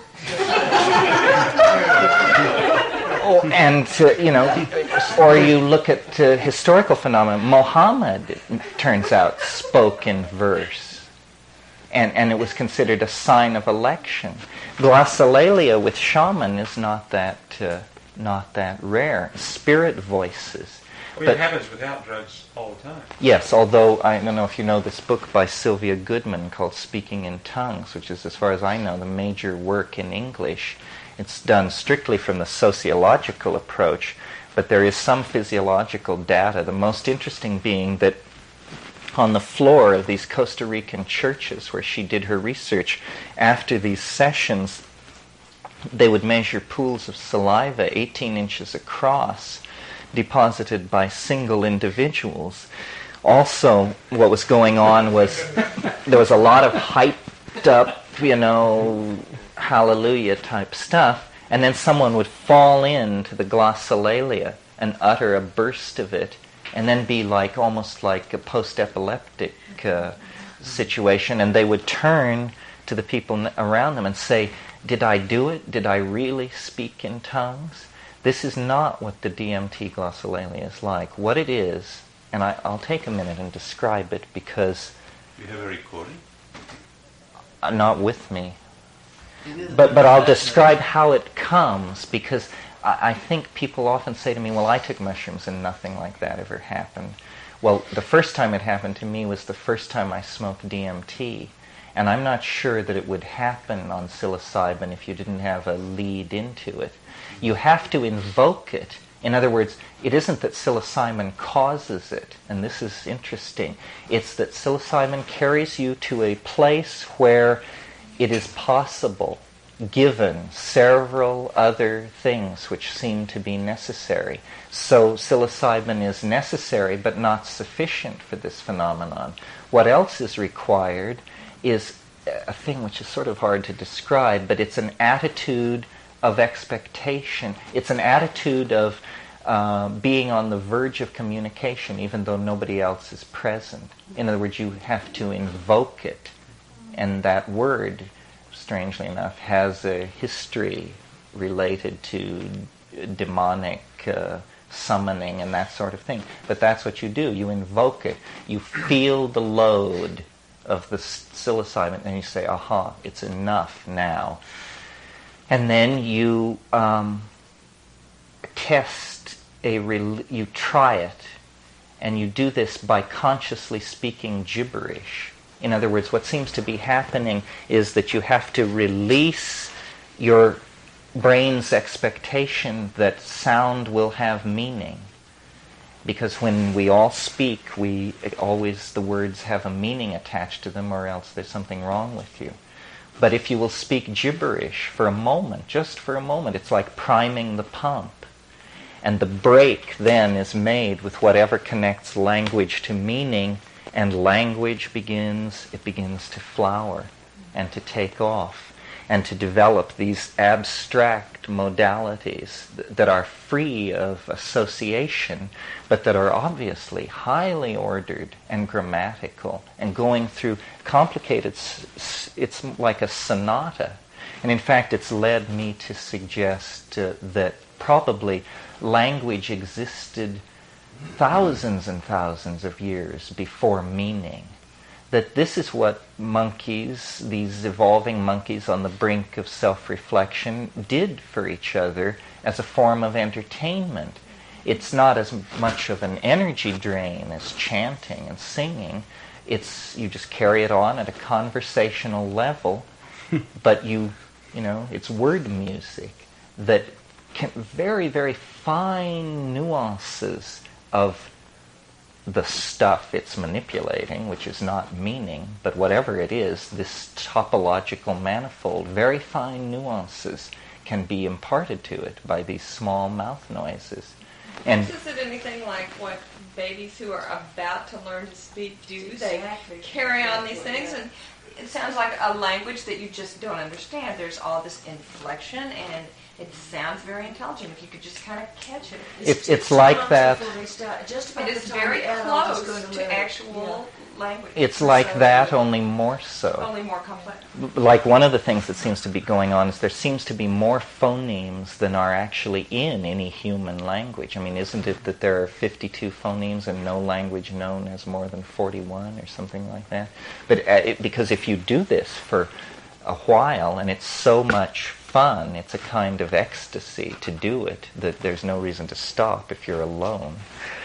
Oh, and, uh, you know, or you look at uh, historical phenomena. Muhammad, it turns out, spoke in verse. And, and it was considered a sign of election. Glossolalia with shaman is not that, uh, not that rare. Spirit voices. I mean, but, it happens without drugs all the time. Yes, although I don't know if you know this book by Sylvia Goodman called Speaking in Tongues, which is, as far as I know, the major work in English. It's done strictly from the sociological approach, but there is some physiological data, the most interesting being that on the floor of these Costa Rican churches where she did her research, after these sessions, they would measure pools of saliva eighteen inches across, deposited by single individuals. Also, what was going on was there was a lot of hyped up, you know, hallelujah type stuff, and then someone would fall into the glossolalia and utter a burst of it, and then be like almost like a post-epileptic uh, situation, and they would turn to the people n- around them and say, did I do it? Did I really speak in tongues? This is not what the D M T glossolalia is like. What it is, and I, I'll take a minute and describe it because... You have a recording? Uh, not with me. But, but I'll describe how it comes, because I think people often say to me, well, I took mushrooms and nothing like that ever happened. Well, the first time it happened to me was the first time I smoked D M T. And I'm not sure that it would happen on psilocybin if you didn't have a lead into it. You have to invoke it. In other words, it isn't that psilocybin causes it, and this is interesting. It's that psilocybin carries you to a place where it is possible, given several other things which seem to be necessary. So psilocybin is necessary but not sufficient for this phenomenon. What else is required is a thing which is sort of hard to describe, but it's an attitude of expectation. It's an attitude of uh, being on the verge of communication even though nobody else is present. In other words, you have to invoke it. And that word, strangely enough, has a history related to demonic uh, summoning and that sort of thing. But that's what you do. You invoke it. You feel the load of the psilocybin, and you say, aha, it's enough now. And then you um, test a, rel- you try it, and you do this by consciously speaking gibberish. In other words, what seems to be happening is that you have to release your brain's expectation that sound will have meaning. Because when we all speak, we always, the words have a meaning attached to them, or else there's something wrong with you. But if you will speak gibberish for a moment, just for a moment, it's like priming the pump. And the break then is made with whatever connects language to meaning, and language begins, it begins to flower and to take off and to develop these abstract modalities th- that are free of association, but that are obviously highly ordered and grammatical and going through complicated, s- s- it's like a sonata. And in fact, it's led me to suggest uh, that probably language existed thousands and thousands of years before meaning. That this is what monkeys, these evolving monkeys on the brink of self-reflection, did for each other as a form of entertainment. It's not as much of an energy drain as chanting and singing. It's, you just carry it on at a conversational level, but you, you know, it's word music that can, very, very fine nuances of the stuff it's manipulating, which is not meaning, but whatever it is, this topological manifold, very fine nuances can be imparted to it by these small mouth noises. And is it anything like what babies who are about to learn to speak do? Exactly. They carry on these things, and it sounds like a language that you just don't understand. There's all this inflection, and it sounds very intelligent if you could just kind of catch it. It's, it's like that. Just about It is the time very the adult is close going to to learn it. actual language. It's like that, only more so. Only more complex. Like one of the things that seems to be going on is there seems to be more phonemes than are actually in any human language. I mean, isn't it that there are fifty-two phonemes and no language known has more than forty-one or something like that? But uh, it, because if you do this for a while and it's so much fun, it's a kind of ecstasy to do it that there's no reason to stop if you're alone.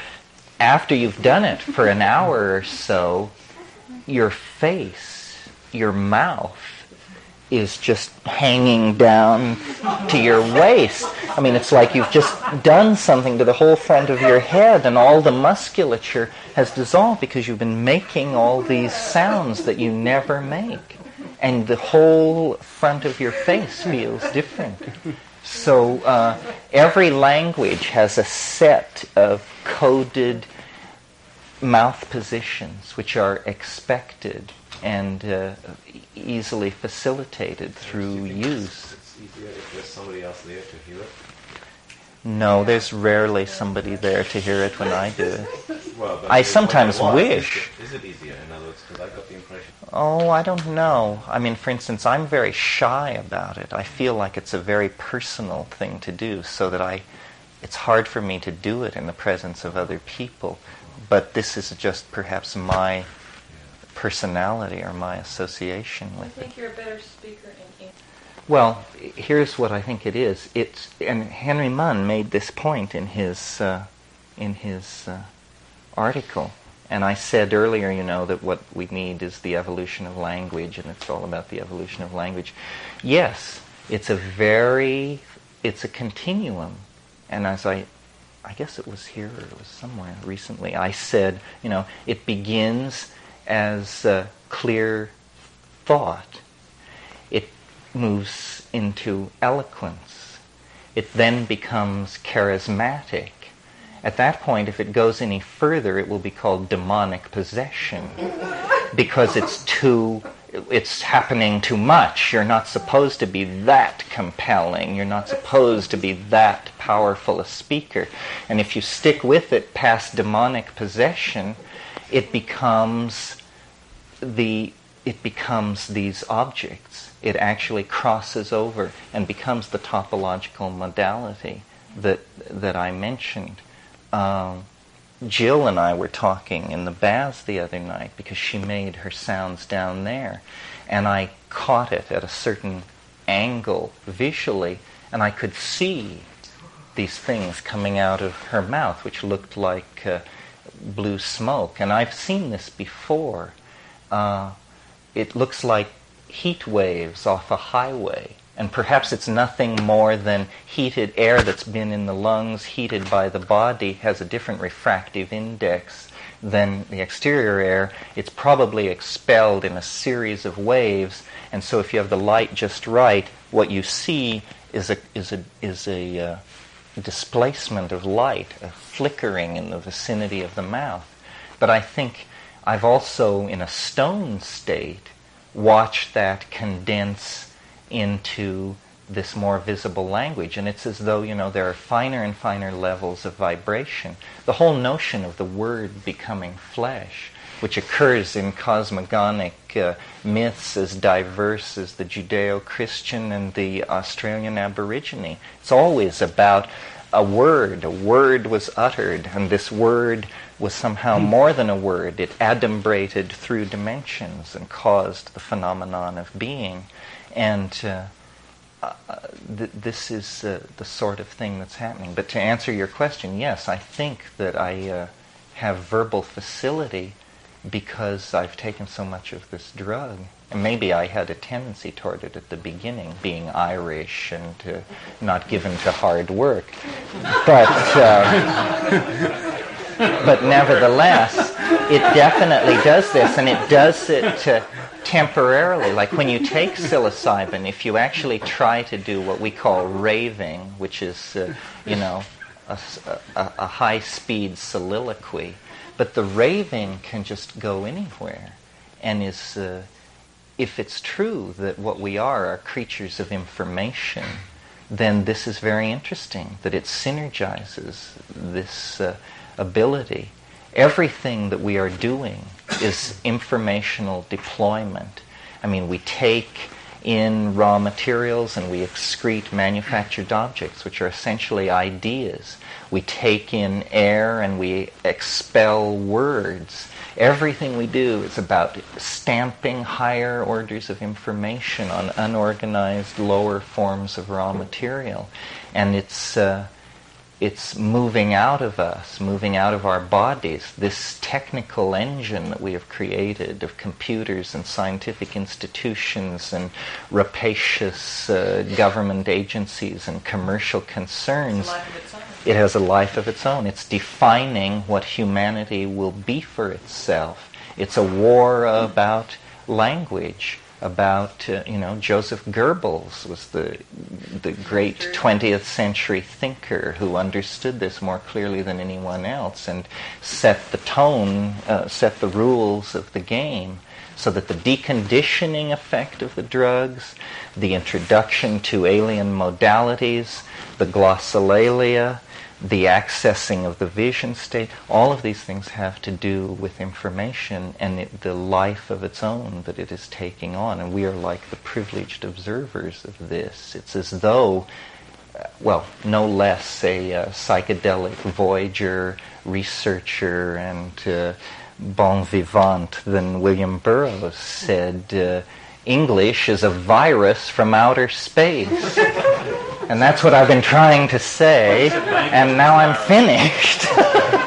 After you've done it for an hour or so, your face, your mouth, is just hanging down to your waist. I mean, it's like you've just done something to the whole front of your head, and all the musculature has dissolved because you've been making all these sounds that you never make. And the whole front of your face feels different. So uh, every language has a set of coded mouth positions which are expected and uh, easily facilitated through use. It's easier if there's somebody else there to hear it. No, there's rarely somebody there to hear it when I do it. Well, but I when sometimes it was, wish. Is it, is it easier, in other words? Because I got the impression. Oh, I don't know. I mean, for instance, I'm very shy about it. I feel like it's a very personal thing to do, so that I, it's hard for me to do it in the presence of other people. But this is just perhaps my personality or my association I with it. think you're a better speaker in English. Well, here's what I think it is. It's, and Henry Munn made this point in his uh, in his uh, article. And I said earlier, you know, that what we need is the evolution of language, and it's all about the evolution of language. Yes, it's a very, it's a continuum. And as I, I guess it was here or it was somewhere recently, I said, you know, it begins as uh, clear thought. It moves into eloquence. It then becomes charismatic. At that point, if it goes any further, it will be called demonic possession, because it's too, it's happening too much. You're not supposed to be that compelling. You're not supposed to be that powerful a speaker. And if you stick with it past demonic possession, it becomes the it becomes these objects. It actually crosses over and becomes the topological modality that that I mentioned. Um, Jill and I were talking in the baths the other night because she made her sounds down there, and I caught it at a certain angle visually, and I could see these things coming out of her mouth which looked like uh, blue smoke. And I've seen this before. Uh, it looks like heat waves off a highway. And perhaps it's nothing more than heated air that's been in the lungs, heated by the body, has a different refractive index than the exterior air. It's probably expelled in a series of waves, and so if you have the light just right, what you see is a is a is a uh, displacement of light, a flickering in the vicinity of the mouth. But I think I've also, in a stone state, watched that condense into this more visible language. And it's as though, you know, there are finer and finer levels of vibration. The whole notion of the word becoming flesh, which occurs in cosmogonic uh, myths as diverse as the Judeo-Christian and the Australian Aborigine. It's always about a word. A word was uttered, and this word was somehow more than a word. It adumbrated through dimensions and caused the phenomenon of being. And uh, uh, th- this is uh, the sort of thing that's happening. But to answer your question, yes, I think that I uh, have verbal facility because I've taken so much of this drug. And maybe I had a tendency toward it at the beginning, being Irish and uh, not given to hard work. But, uh, but nevertheless, it definitely does this, and it does it uh, temporarily. Like when you take psilocybin, if you actually try to do what we call raving, which is, uh, you know, a, a, a high-speed soliloquy, but the raving can just go anywhere, and is, uh, if it's true that what we are are creatures of information, then this is very interesting, that it synergizes this uh, ability. Everything that we are doing is informational deployment. I mean, we take in raw materials and we excrete manufactured objects, which are essentially ideas. We take in air and we expel words. Everything we do is about stamping higher orders of information on unorganized lower forms of raw material. And it's uh, it's moving out of us, moving out of our bodies. This technical engine that we have created of computers and scientific institutions and rapacious uh, government agencies and commercial concerns, It's a life of its own. it has a life of its own. It's defining what humanity will be for itself. It's a war about language, about, uh, you know, Joseph Goebbels was the the great twentieth century thinker who understood this more clearly than anyone else and set the tone, uh, set the rules of the game, so that the deconditioning effect of the drugs, the introduction to alien modalities, the glossolalia, the accessing of the vision state, all of these things have to do with information and it, the life of its own that it is taking on. And we are like the privileged observers of this. It's as though, uh, well, no less a uh, psychedelic voyager, researcher, and uh, bon vivant than William Burroughs said, uh, English is a virus from outer space. And that's what I've been trying to say, and now I'm finished.